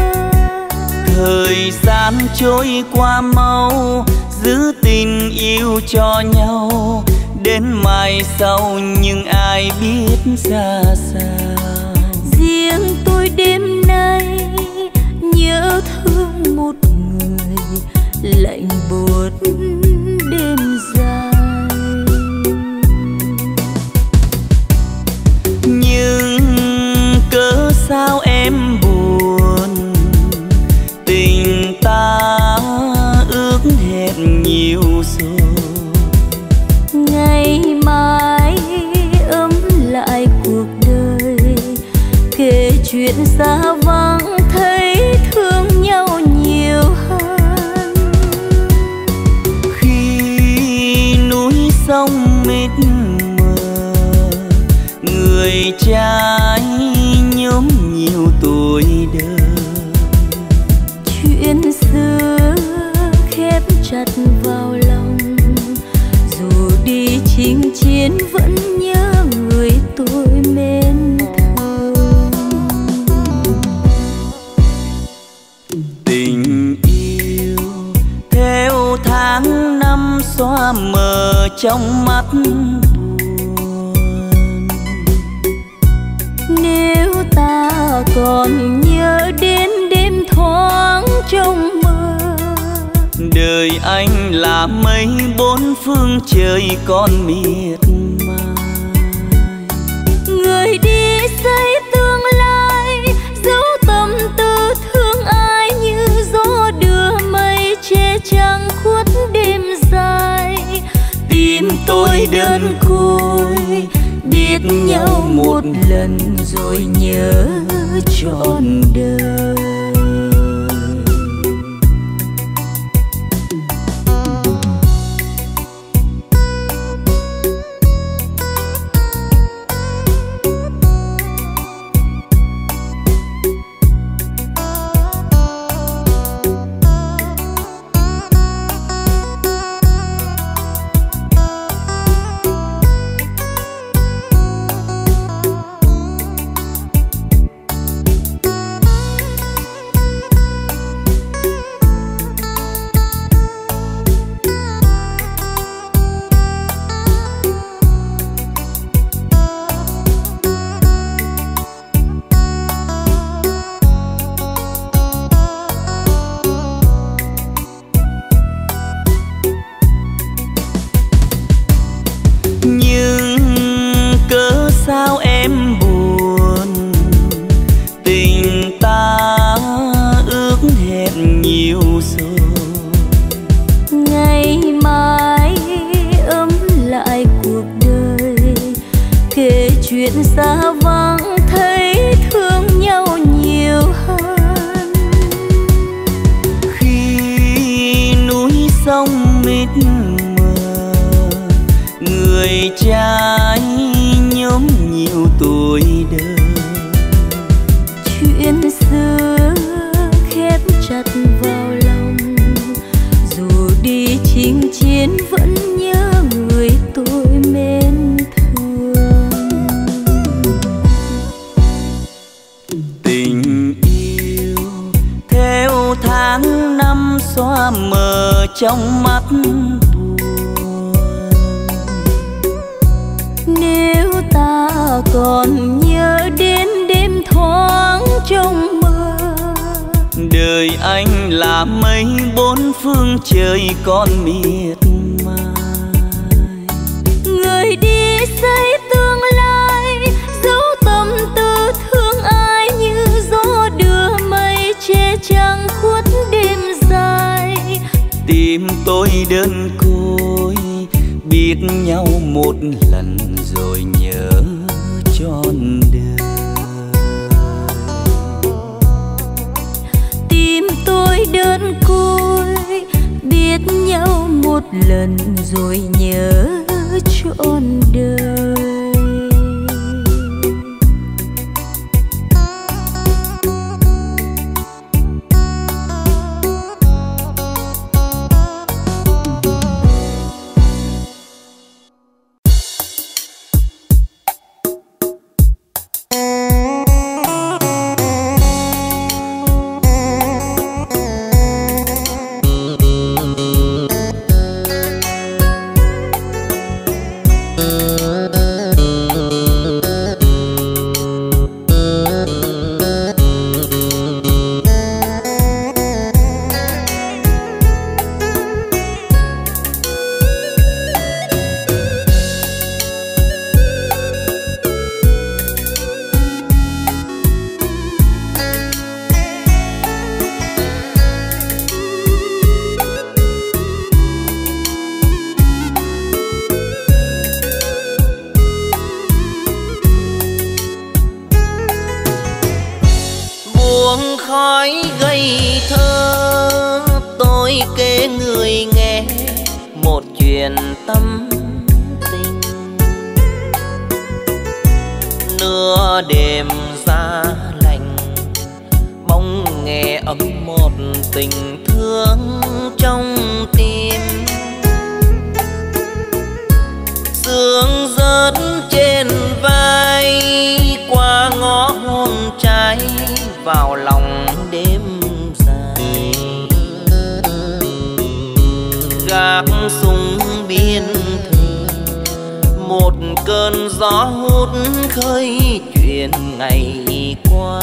Thời gian trôi qua mau, giữ tình yêu cho nhau, đến mai sau nhưng ai biết ra sao. Riêng tôi đêm nay nhớ thương một người lạnh buốt đêm dài. Nhưng cớ sao em buồn, tình ta ước hẹn nhiều rồi. Ngày mai ấm lại cuộc đời, kể chuyện xa vắng thấy thương nhau nhiều hơn. Khi núi sông mịt mờ, người trai nhóm nhiều tuổi đời. Chuyện xưa khép chặt vào lòng, dù đi chinh chiến vẫn nhớ người tôi mến thương. Tình yêu theo tháng năm xóa mờ trong mắt buồn. Nếu ta còn nhớ đến đêm thoáng trong mơ, đời anh là mây bốn phương trời còn miệt mài. người đi xây tương lai, dấu tâm tư thương ai như gió đưa mây che trăng khuất đêm dài. Tim tôi đơn côi biết nhau một lần rồi nhớ trọn đời. chuyện xa vắng thấy thương nhau nhiều hơn. Khi núi sông mịt mờ, người trai nhóm nhiều tuổi đời, chuyện xưa khép chặt vào lòng, dù đi chinh chiến vẫn nhớ người tôi mến thương. Tình yêu theo tháng năm xóa mờ trong mắt buồn. Nếu ta còn nhớ đến đêm thoáng trong mơ, đời anh là mây bốn phương trời còn miệt mài. người đi xây tương lai, dấu tâm tư thương ai như gió đưa mây che trăng khuất đêm dài. Tim tôi đơn côi biết nhau một lần rồi nhớ trọn đời. Tim tôi đơn côi biết nhau một lần rồi nhớ trọn đời. tâm tình. Nửa đêm giá lạnh, bóng nghe ấm một tình thương trong tim. Sương rớt trên vai, qua ngõ hôn trái vào lòng đêm dài. Gác súng biên thùy, một cơn gió hút khơi chuyện ngày qua.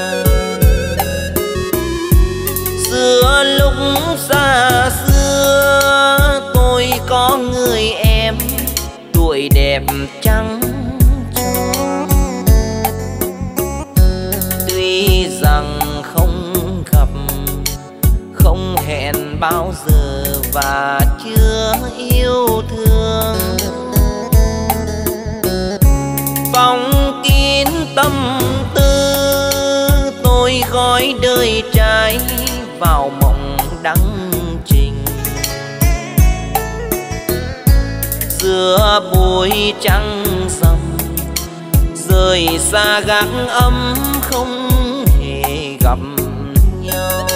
Xưa lúc xa xưa tôi có người em, tuổi đẹp trắng tròn. Tuy rằng không gặp, không hẹn bao giờ và chưa yêu thương, phong kín tâm tư tôi gói đời trai vào mộng đắng trình. Giữa buổi trăng rằm rời xa gác ấm không hề gặp nhau.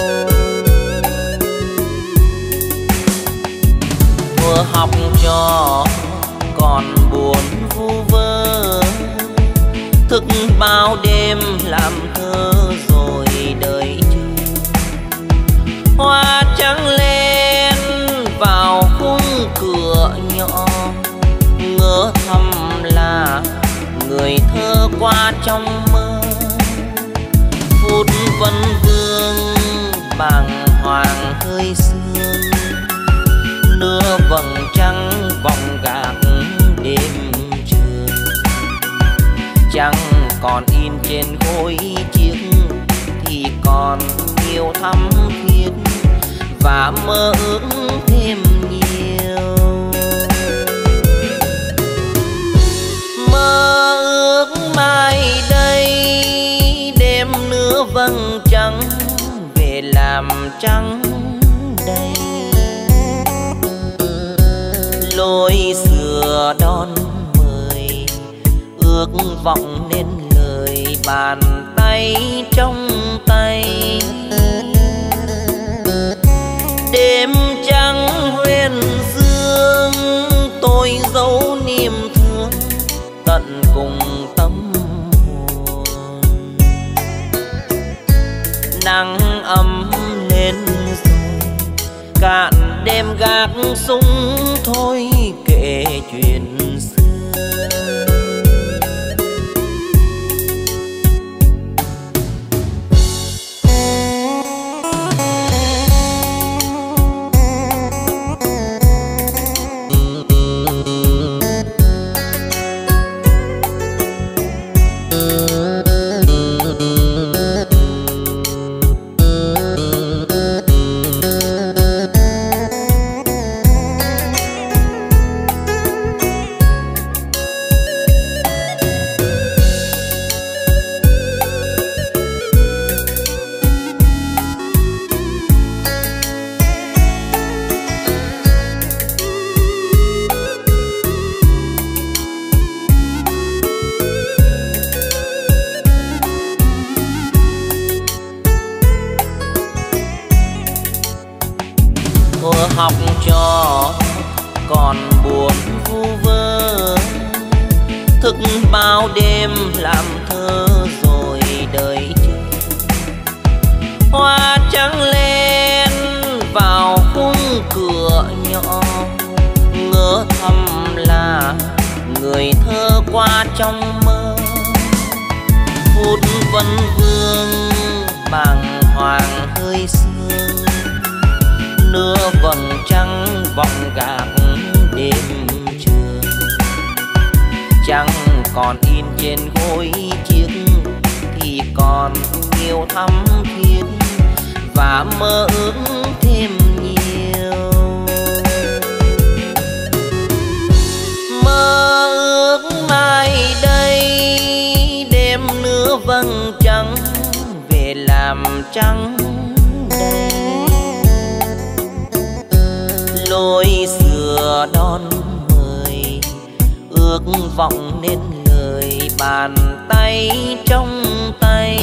Vừa học trò còn buồn vu vơ, thức bao đêm làm thơ rồi đợi chờ. Hoa trắng lên vào khung cửa nhỏ, ngỡ thầm là người thơ qua trong mơ. Phút vân vương bàng hoàng hơi sương, nửa vầng trăng vòng gạc đêm trường. Trăng còn in trên gối chiếc thì còn nhiều thắm thiết và mơ ước thêm nhiều. Mơ ước vầng trăng về làm trắng đây. Lối xưa đón mời ước vọng nên lời, bàn tay trong tay. Đêm trắng huyền dương tôi dấu niềm thương tận cùng tâm hồn. Nắng ấm lên rồi cạn đêm gác súng, thôi kể chuyện xưa. Học trò còn buồn vu vơ, thức bao đêm làm thơ rồi đời chưa. Hoa trắng lên vào khung cửa nhỏ, ngỡ thầm là người thơ qua trong mơ. Phút vân vương bàng hoàng hơi sương, nửa vầng trăng vọng gạt đêm trường. Trăng còn in trên gối chiếc thì còn nhiều thắm thiết và mơ ước thêm nhiều. Mơ ước mai đây đêm nửa vầng trăng về làm trắng đây. Lối xưa đón mời ước vọng nên lời, bàn tay trong tay.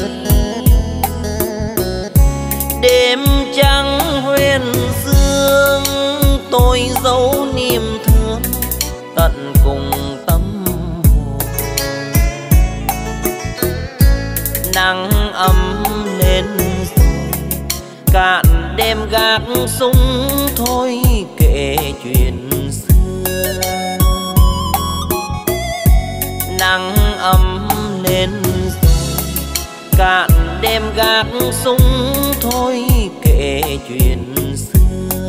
Đêm trắng huyền dương tôi dấu niềm thương tận cùng tâm hồn. Nắng ấm lên rồi cạn đêm gác súng, thôi kể chuyện xưa. Nắng ấm lên rồi cạn đêm gác súng, thôi kể chuyện xưa.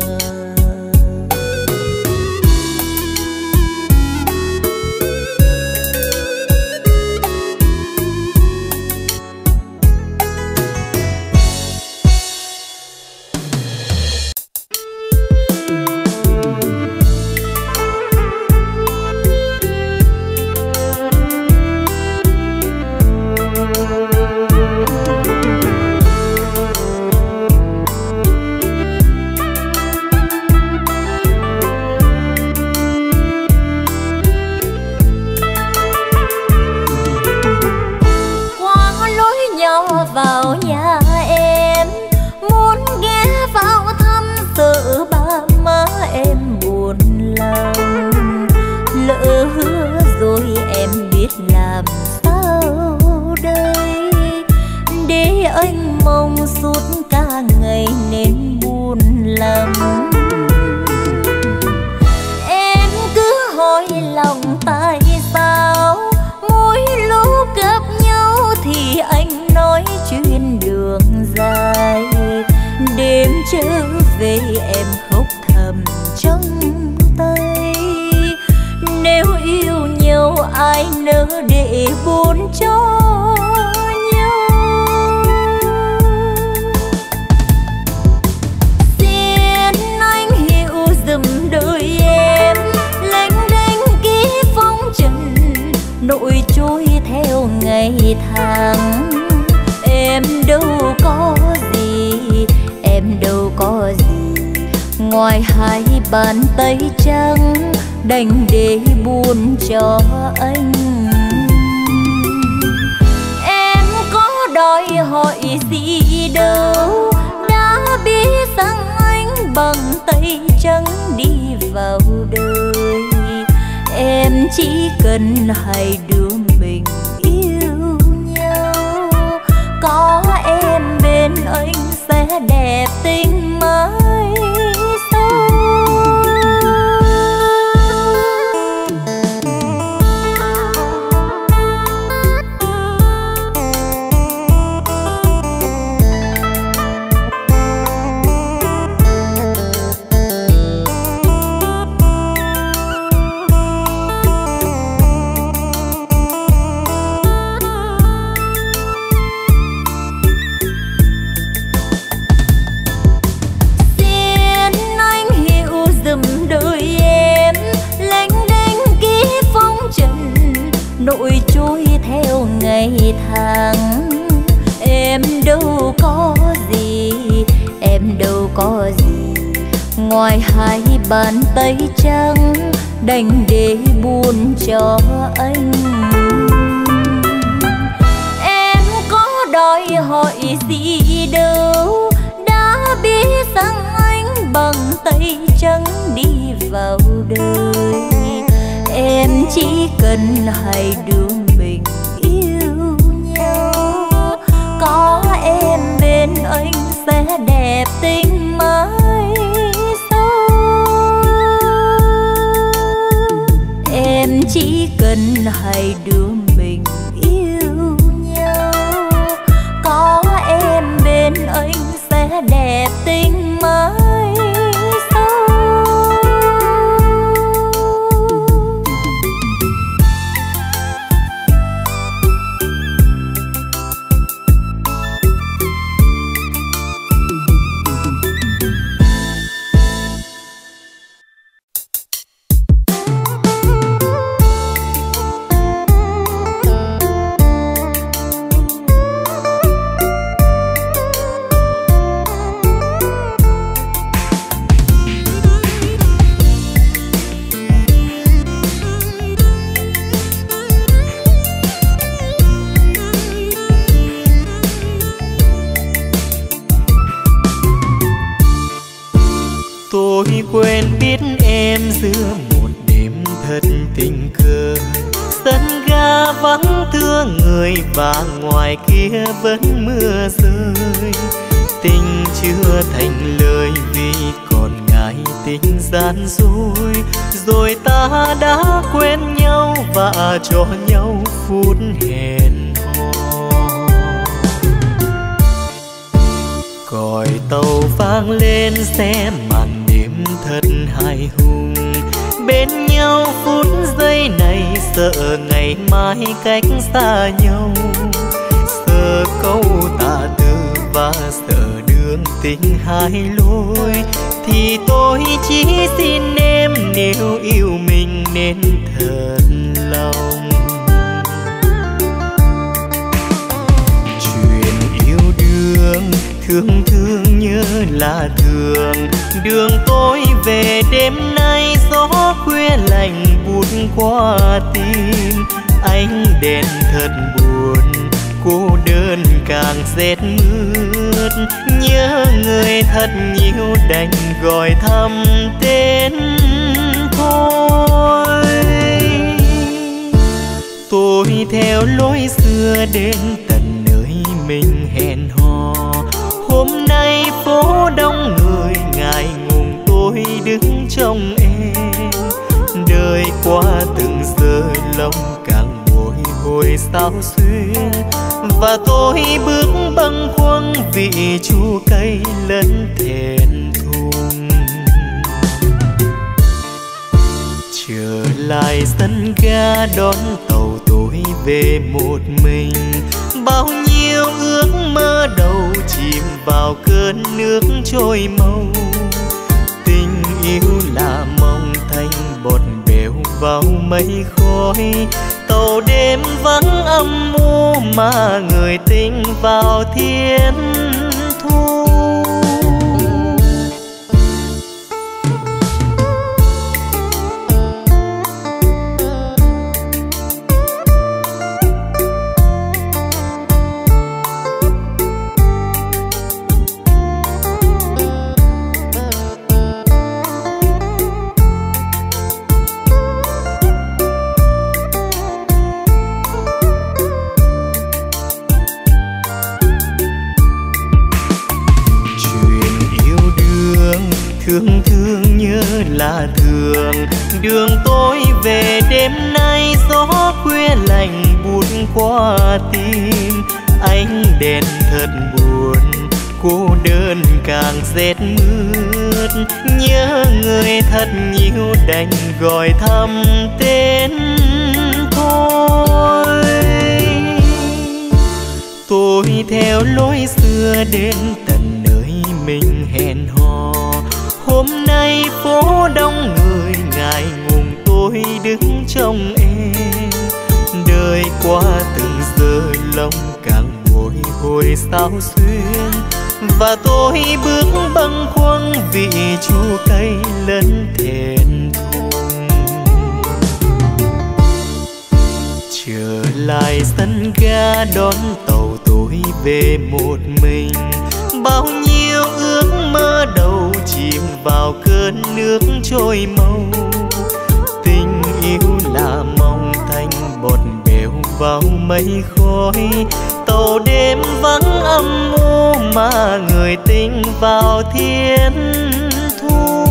Vào nhà em muốn ghé vào thăm, sợ ba má em buồn lòng. Lỡ hứa rồi em biết làm sao đây, để anh mong suốt cả ngày nên buồn lắm. Em cứ hỏi lòng tại sao mỗi lúc gặp nhau thì anh nói chuyện đường dài. Đêm trở về em khóc thầm trong tay, nếu yêu nhau ai nỡ để buồn cho nhau. Xin anh hiểu dùm đời em, lênh đênh ký phong trần nỗi trôi theo ngày tháng. Em ngoài hai bàn tay trắng đành để buồn cho anh. Em có đòi hỏi gì đâu, đã biết rằng anh bằng tay trắng đi vào đời. Em chỉ cần hai đứa mình yêu nhau, có em bên anh sẽ đẹp tình mãi sau. Nỗi trôi theo ngày tháng, em đâu có gì, em đâu có gì ngoài hai bàn tay trắng đành để buồn cho anh. Em có đòi hỏi gì đâu, đã biết rằng anh bằng tay trắng đi vào đời. Em chỉ cần hai đứa mình yêu nhau, có em bên anh sẽ đẹp tình mãi sau. Em chỉ cần hai đứa mình yêu nhau, có em bên anh sẽ đẹp tình mãi sau. Tôi quên biết em giữa một đêm thật tình cờ, sân ga vắng thưa người và ngoài kia vẫn mưa rơi. Tình chưa thành lời vì còn ngại tình gian dối, rồi ta đã quen nhau và cho nhau phút hẹn hò. Còi tàu vang lên xe màn đêm thật hài hùng, bên nhau phút giây này sợ ngày mai cách xa nhau. Sợ câu tà từ và sợ đường tình hai lối, thì tôi chỉ xin em nếu yêu mình nên thật lòng. Chuyện yêu đương thương thương nhớ là thường, đường tôi về đêm nay gió khuya lạnh buốt qua tim. Ánh đèn thật buồn, cô đơn càng rét mướt, nhớ người thật nhiều đành gọi thăm tên thôi. Tôi theo lối xưa đến tận nơi mình hẹn hò, hôm nay phố đông người ngại ngùng tôi đứng trong em. Đời qua từng giờ lòng càng bồi hồi sao xuyên, và tôi bước bâng khuâng vì chua cay lẫn thẹn thùng. Trở lại sân ga đón tàu tôi về một mình, bao nhiêu ước mơ đầu chìm vào cơn nước trôi màu. Tình yêu là mong thanh bọt bèo vào mây khói, tàu đêm vắng âm u mà người tình vào thiên thu. đường. Đường tôi về đêm nay gió khuya lạnh buốt qua tim. Ánh đèn thật buồn, cô đơn càng rét mướt. Nhớ người thật nhiều đành gọi thăm tên thôi. Tôi theo lối xưa đến tận nơi mình hẹn hò. Hôm nay phố đông người ngại ngùng tôi đứng trong em. Đời qua từng giờ lòng càng bồi hồi sao xuyên. Và tôi bước bâng khuâng vì chu cây lẫn thẹn thùng. Trở lại sân ga đón tàu tôi về một mình. Bao nhiêu ước mơ đầu chìm vào cơn nước trôi màu. Tình yêu là mong thanh bọt bèo vào mây khói. Tàu đêm vắng âm u mà người tình vào thiên thu.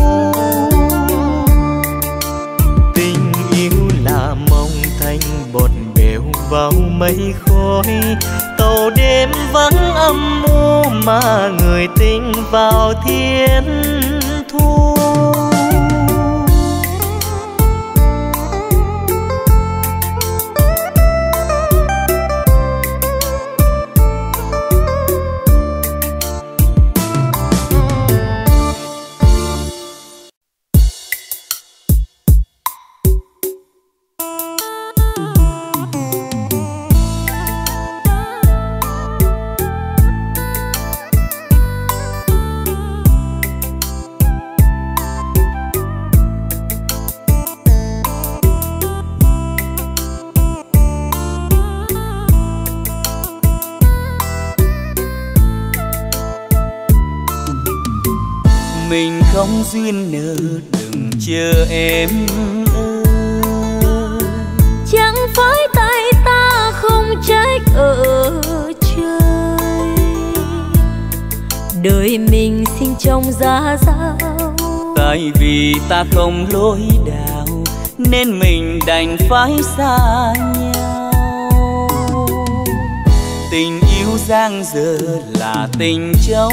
Tình yêu là mong thanh bọt bèo vào mây khói. Tàu đêm vắng âm u mà người tình vào thiên thu. Mình không duyên nợ đừng chờ em ơi. Chẳng phải tay ta không trách ở trời. Đời mình sinh trong giá giao. Tại vì ta không lối đạo nên mình đành phải xa nhau. Tình yêu giang dở là tình trong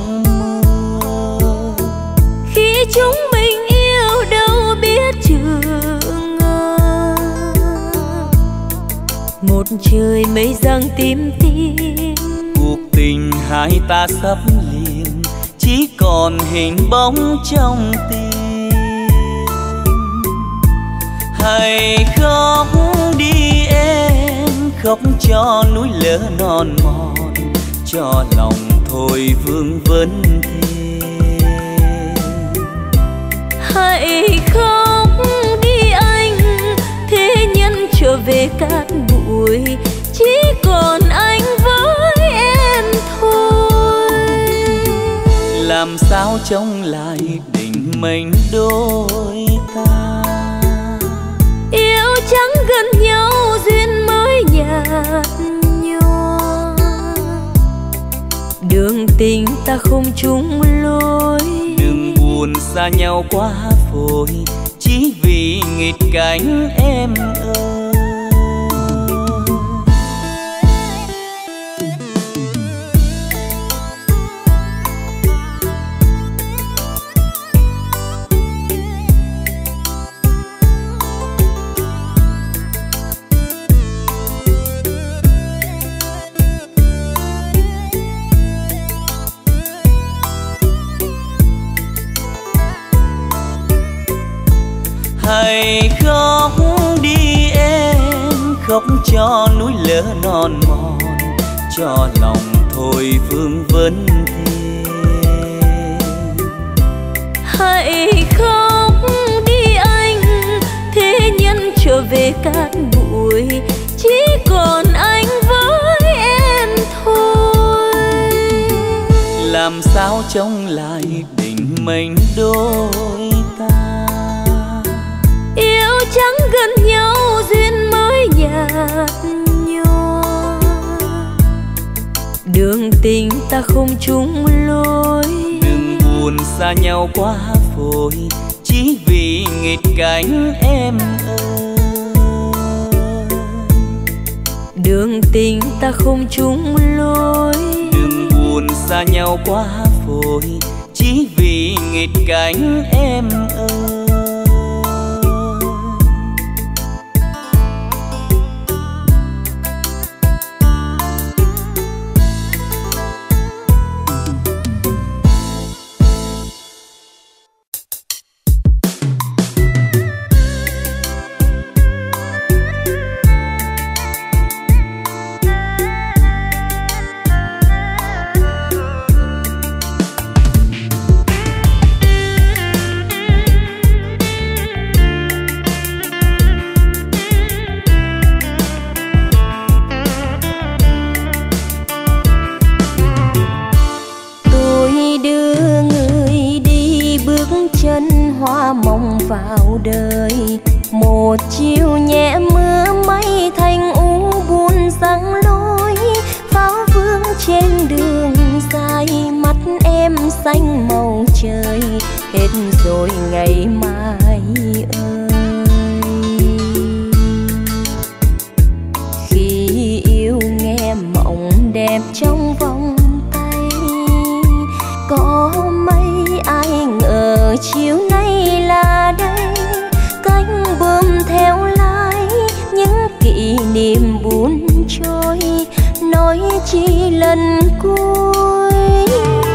chúng mình yêu đâu biết chừng ngờ. Một trời mây giăng tím tím. Cuộc tình hai ta sắp liền chỉ còn hình bóng trong tim. Hãy khóc đi em, khóc cho núi lỡ non mòn, cho lòng thôi vương vấn thêm. Hãy khóc đi anh, thế nhân trở về cát bụi, chỉ còn anh với em thôi. Làm sao chống lại định mệnh đôi ta, yêu chẳng gần nhau duyên mới nhạt nhòa. Đường tình ta không chung lối, đừng buồn xa nhau quá phôi, chỉ vì nghịch cảnh em ơi. Hãy khóc đi em, khóc cho núi lỡ non mòn, cho lòng thôi vương vấn thêm. Hãy khóc đi anh, thế nhân trở về cát bụi, chỉ còn anh với em thôi. Làm sao chống lại định mệnh đôi ta, yêu chẳng gần nhau duyên mới nhạt nhòa. Đường tình ta không chung lối, đừng buồn xa nhau quá phôi, chỉ chỉ vì nghịch cảnh em ơi. Đường tình ta không chung lối, đừng buồn xa nhau quá vội, chỉ vì nghịch cảnh em ơi. Vào đời một chiều nhẹ mưa mây thành u buồn răng lối, pháo vương trên đường dài mắt em xanh màu trời, hết rồi ngày mai ơi. Khi yêu nghe mộng đẹp trong vòng tay, có mấy ai ngờ chiều nay là đây, cánh bướm theo lái những kỷ niệm buồn trôi, nói chi lần cuối.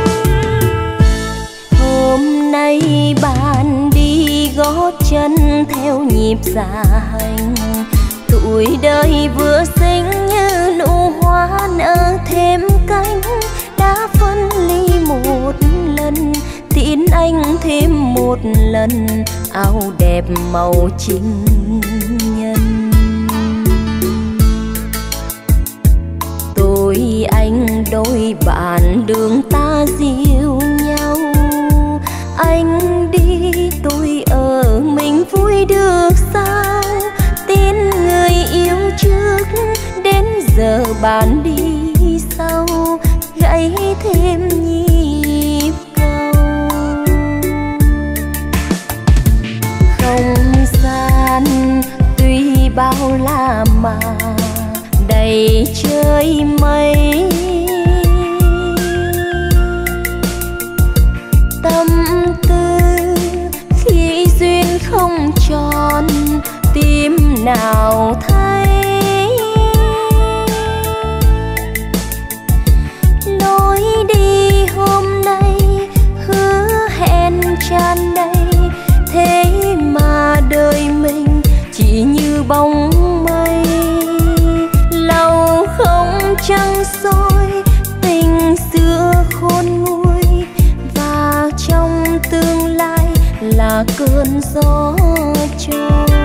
Hôm nay bạn đi gót chân theo nhịp dạ hành, tuổi đời vừa xinh như nụ hoa nở thêm cánh, đã phân ly một lần tiễn anh thêm một lần áo đẹp màu trinh nhân. Tôi anh đôi bạn đường ta dìu nhau, anh đi tôi ở mình vui được sao, tin người yêu trước đến giờ bạn đi sau, gãy thêm nhịp câu. Không gian tuy bao la mà đầy trời mây, tâm tư khi duyên không tròn tim nào thấy. Lối đi hôm nay hứa hẹn tràn đầy, thế mà đời mình chỉ như bóng mây, lâu không trăng soi tình xưa khôn nguôi, và trong tương lai là cơn gió trôi.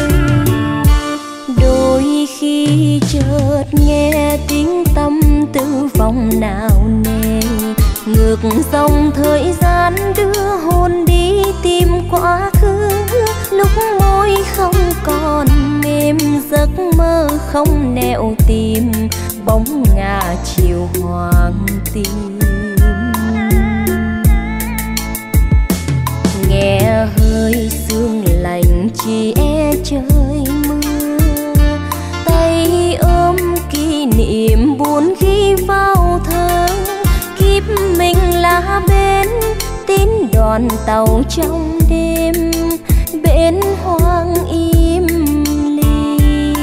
Đôi khi chợt nghe tiếng tâm tư vòng nào nề, ngược dòng thời gian đưa hồn đi tìm quá khứ, lúc môi không còn mềm giấc mơ không nẻo tìm, bóng ngả chiều hoàng tim. Nghe hơi sương lạnh chỉ e trời mưa, tay ôm kỷ niệm buồn ghi vào thơ, kiếp mình là bên tín đoàn tàu trong đêm, bên hoang im lim.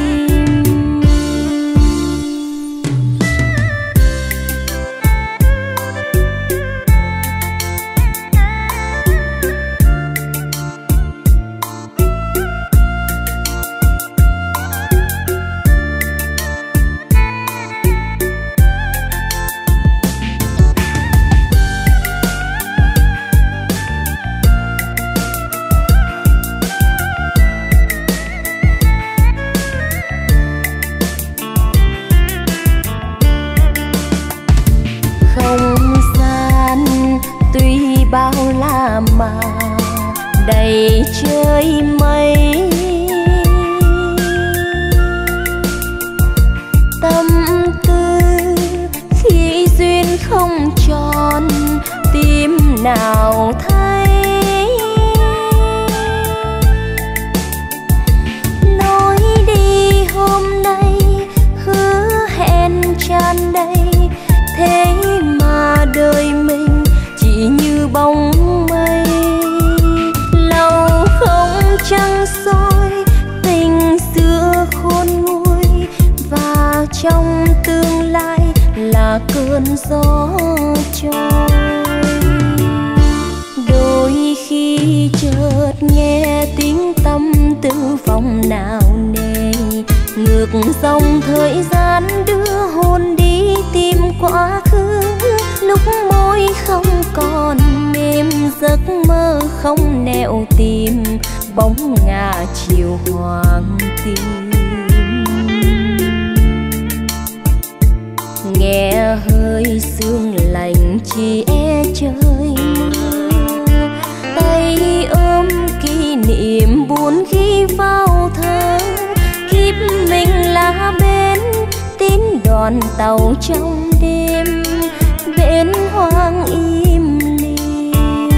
trong tương lai là cơn gió trôi. Đôi khi chợt nghe tiếng tâm tư phòng nào nề, ngược dòng thời gian đưa hồn đi tìm quá khứ. Lúc môi không còn mềm, giấc mơ không nẻo tìm, bóng ngả chiều hoàng tim. Nghe hơi sương lạnh chỉ e trời mưa, tay ôm kỷ niệm buồn khi vào thơ. Kiếp mình là bên tín đoàn tàu trong đêm, bên hoang im lìm.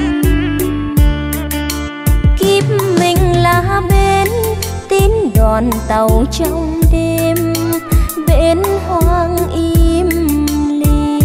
Kiếp mình là bên tín đoàn tàu trong đêm, bên hoang im lìm.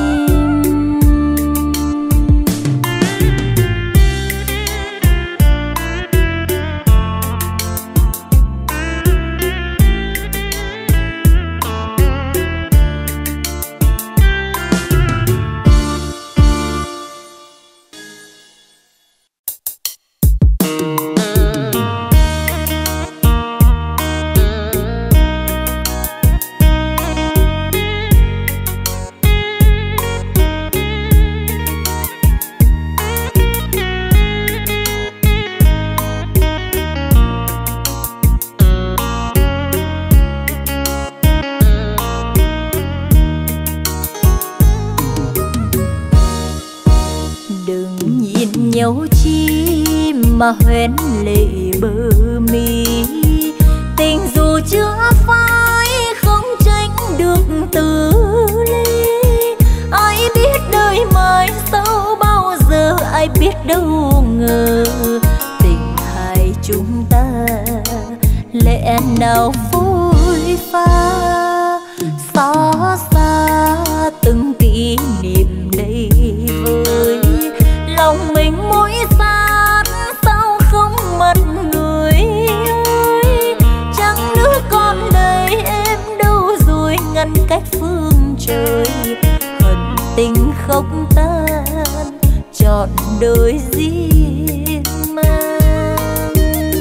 Nhau chi mà hoen lệ bờ mi, tình dù chưa phai không tránh được từ ly. Ai biết đời mai sau bao giờ, ai biết đâu ngờ tình hai chúng ta lẽ nào phôi pha. Xót xa từng kỷ niệm đầy vơi, lòng mình mỗi sát sao không mất người ơi. Trăng nước còn đây em đâu rồi, ngăn cách phương trời. Hận tình không tan trọn đời riêng mang.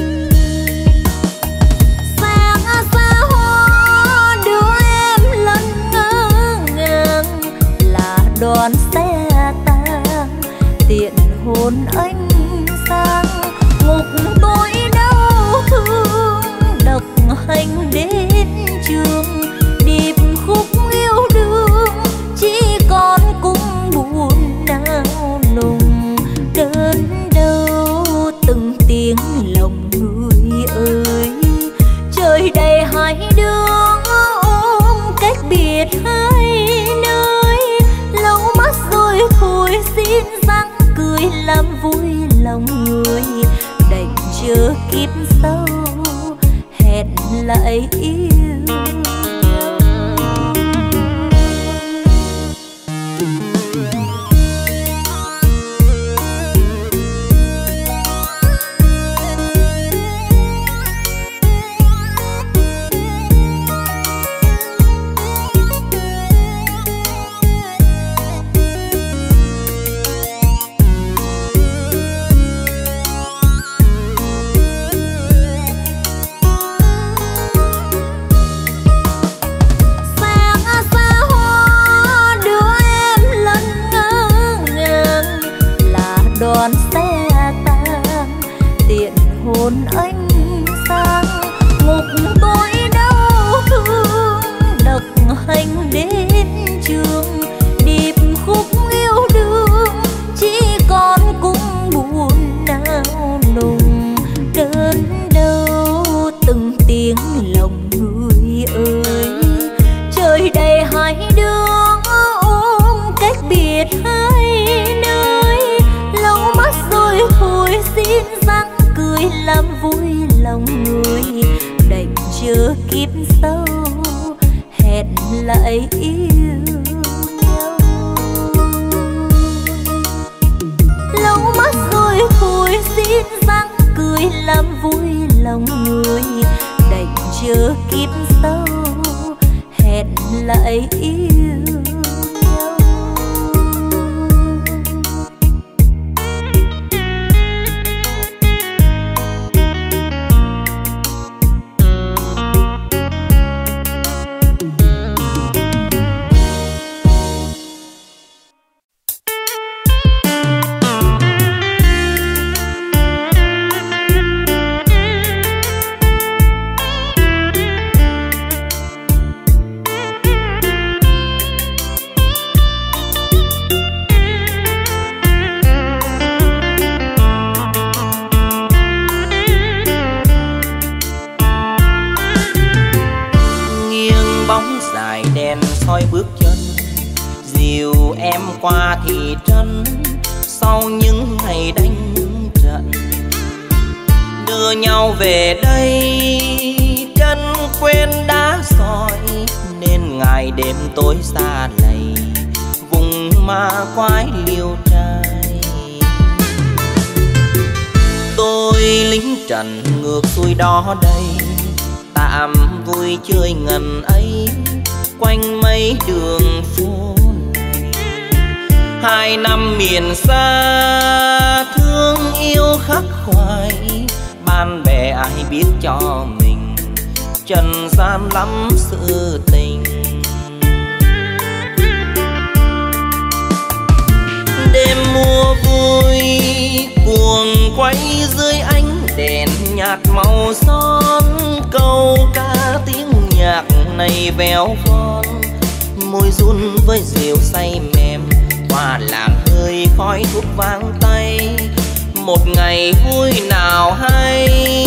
Sáng xa hoa đưa em lần ngỡ ngàng, là đoàn xe tang tiện hồn anh sang. Ngục tôi đau thương độc hành đến trường, điệp khúc yêu đương chỉ còn cung buồn nao nùng. Đơn đâu từng tiếng lòng người ơi, trời đầy hai đứa ôm cách biệt hai nơi. Lâu mắt rồi thôi xin rằng cười làm vui lòng người, đành chờ kiếp sau hẹn lại yêu. Đoàn xe tang tiện hồn anh sang. Ngục tôi đau thương độc hành đến trường, điệp khúc yêu đương chỉ còn cung buồn nao nùng. Đơn đâu từng tiếng lòng người ơi, trời đầy hai đứa ôm cách biệt hai nơi. Lâu mắt rồi thôi xin rằng cười làm vui lòng người, đành chờ kiếp sau hẹn lại yêu nhau. Lâu mắt rồi thôi xin rằng cười làm vui lòng người, đành chờ kiếp sau lại yêu nhau. soi bước chân dìu em qua thị trấn sau những ngày đánh trận, đưa nhau về đây chân quên đá sỏi nên ngày đêm tối xa lầy vùng ma quái liêu trai. Tôi lính trần ngược xuôi đó đây tạm vui chơi ngần ấy quanh mấy đường phố này. Hai năm miền xa thương yêu khắc khoải, bạn bè ai biết cho mình trần gian lắm sự tình. Đêm mùa vui cuồng quay dưới ánh đèn nhạt màu son, câu ca tiếng nhạc này véo von, môi run với rượu say mềm hòa làn hơi khói thuốc vang tay. Một ngày vui nào hay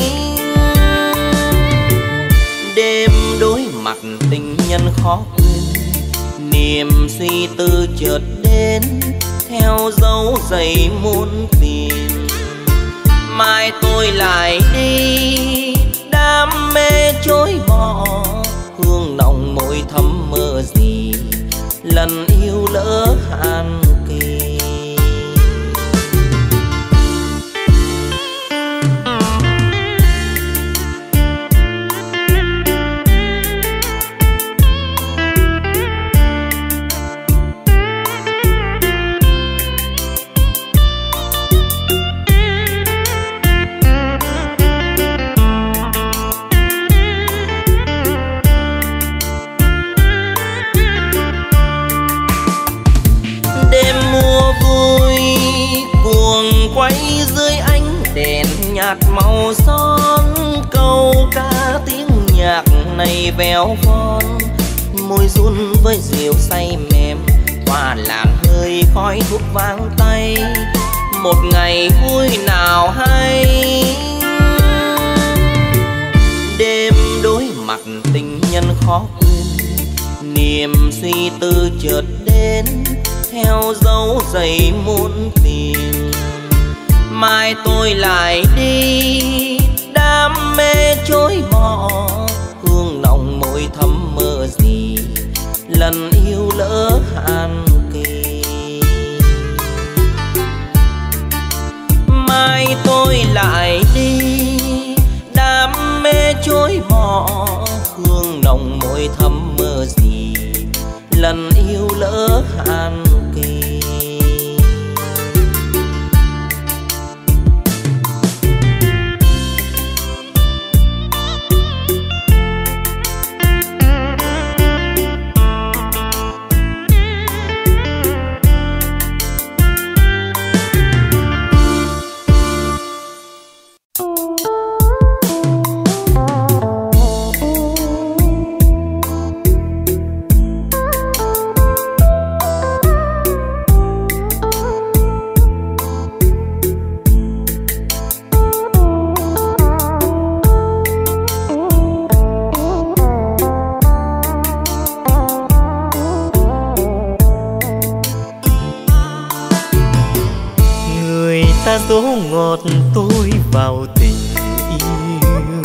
đêm đối mặt tình nhân khó quên, niềm suy tư chợt đến theo dấu giày muôn tìm. Mai tôi lại đi đam mê chối bỏ, hương nồng môi thắm mơ gì lần yêu lỡ hạn kỳ. Quay dưới ánh đèn nhạt màu son, câu ca tiếng nhạc này véo von, môi run với rượu say mềm hòa làn hơi khói thuốc vang tay. Một ngày vui nào hay đêm đối mặt tình nhân khó quên, niềm suy tư chợt đến theo dấu giày muôn tìm. Mai tôi lại đi đam mê chối bỏ, hương nồng môi thắm mơ gì lần yêu lỡ hạn kỳ. Mai tôi lại đi đam mê chối bỏ, hương nồng môi thắm mơ gì lần yêu lỡ hạn kỳ. Dỗ ngọt tôi vào tình yêu,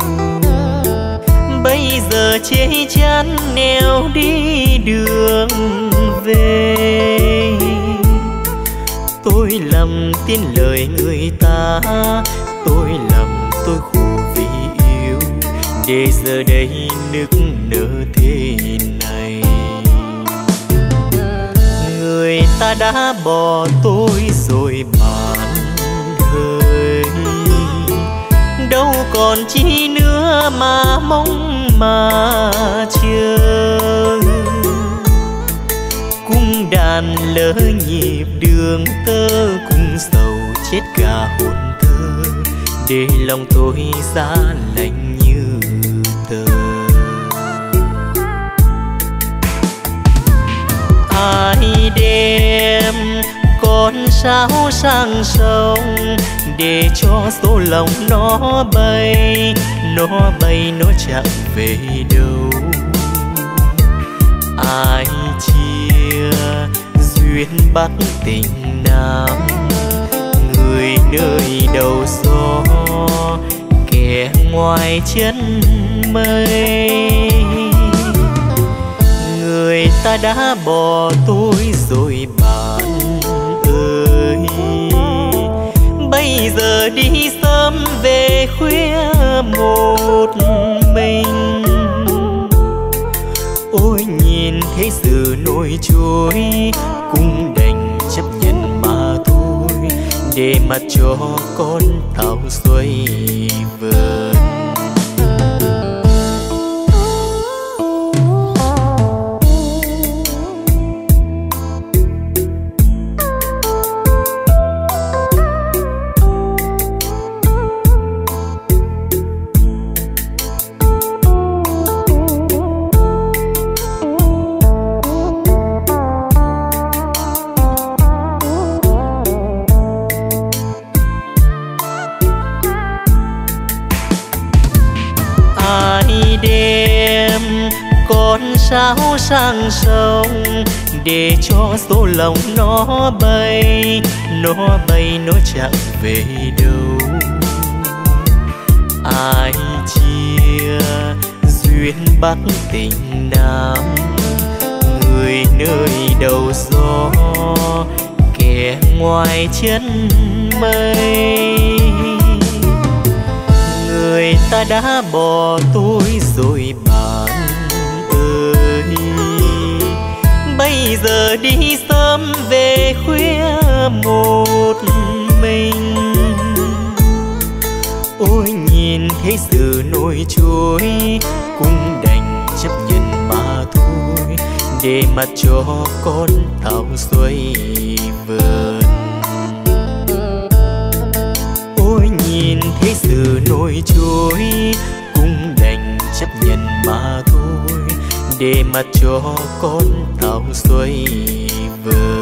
bây giờ chê chán nẻo đi đường về. Tôi lầm tin lời người ta, tôi lầm tôi khổ vì yêu, để giờ đây nức nở thế này. người ta đã bỏ tôi rồi bạn ơi, đâu còn chi nữa mà mong mà chờ. Cung đàn lỡ nhịp đường tơ, cung sầu chết cả hồn thơ, để lòng tôi giá lạnh như tờ. Ai đem con sáo sang sông, để cho số lòng nó bay, nó bay nó chẳng về đâu. Ai chia duyên Bắc tình Nam, người nơi đầu gió, kẻ ngoài chân mây. Người ta đã bỏ tôi rồi bạn ơi, bây giờ đi sớm về khuya một mình. Ôi nhìn thấy sự nổi trôi, cũng đành chấp nhận mà thôi, để mặc cho con tàu xoay vần. Con sáo sang sông, để cho số lòng nó bay, nó bay nó chẳng về đâu. Ai chia duyên Bắc tình Nam, người nơi đầu gió, kẻ ngoài chân mây. Người ta đã bỏ tôi rồi bạn ơi, bây giờ đi sớm về khuya một mình. Ôi nhìn thấy sự nổi trôi, cũng đành chấp nhận mà thôi, để mặc cho con tàu xoay vần. Ôi nhìn thấy sự nổi trôi, cũng đành chấp nhận mà thôi, để mặc cho con tàu xoay vần.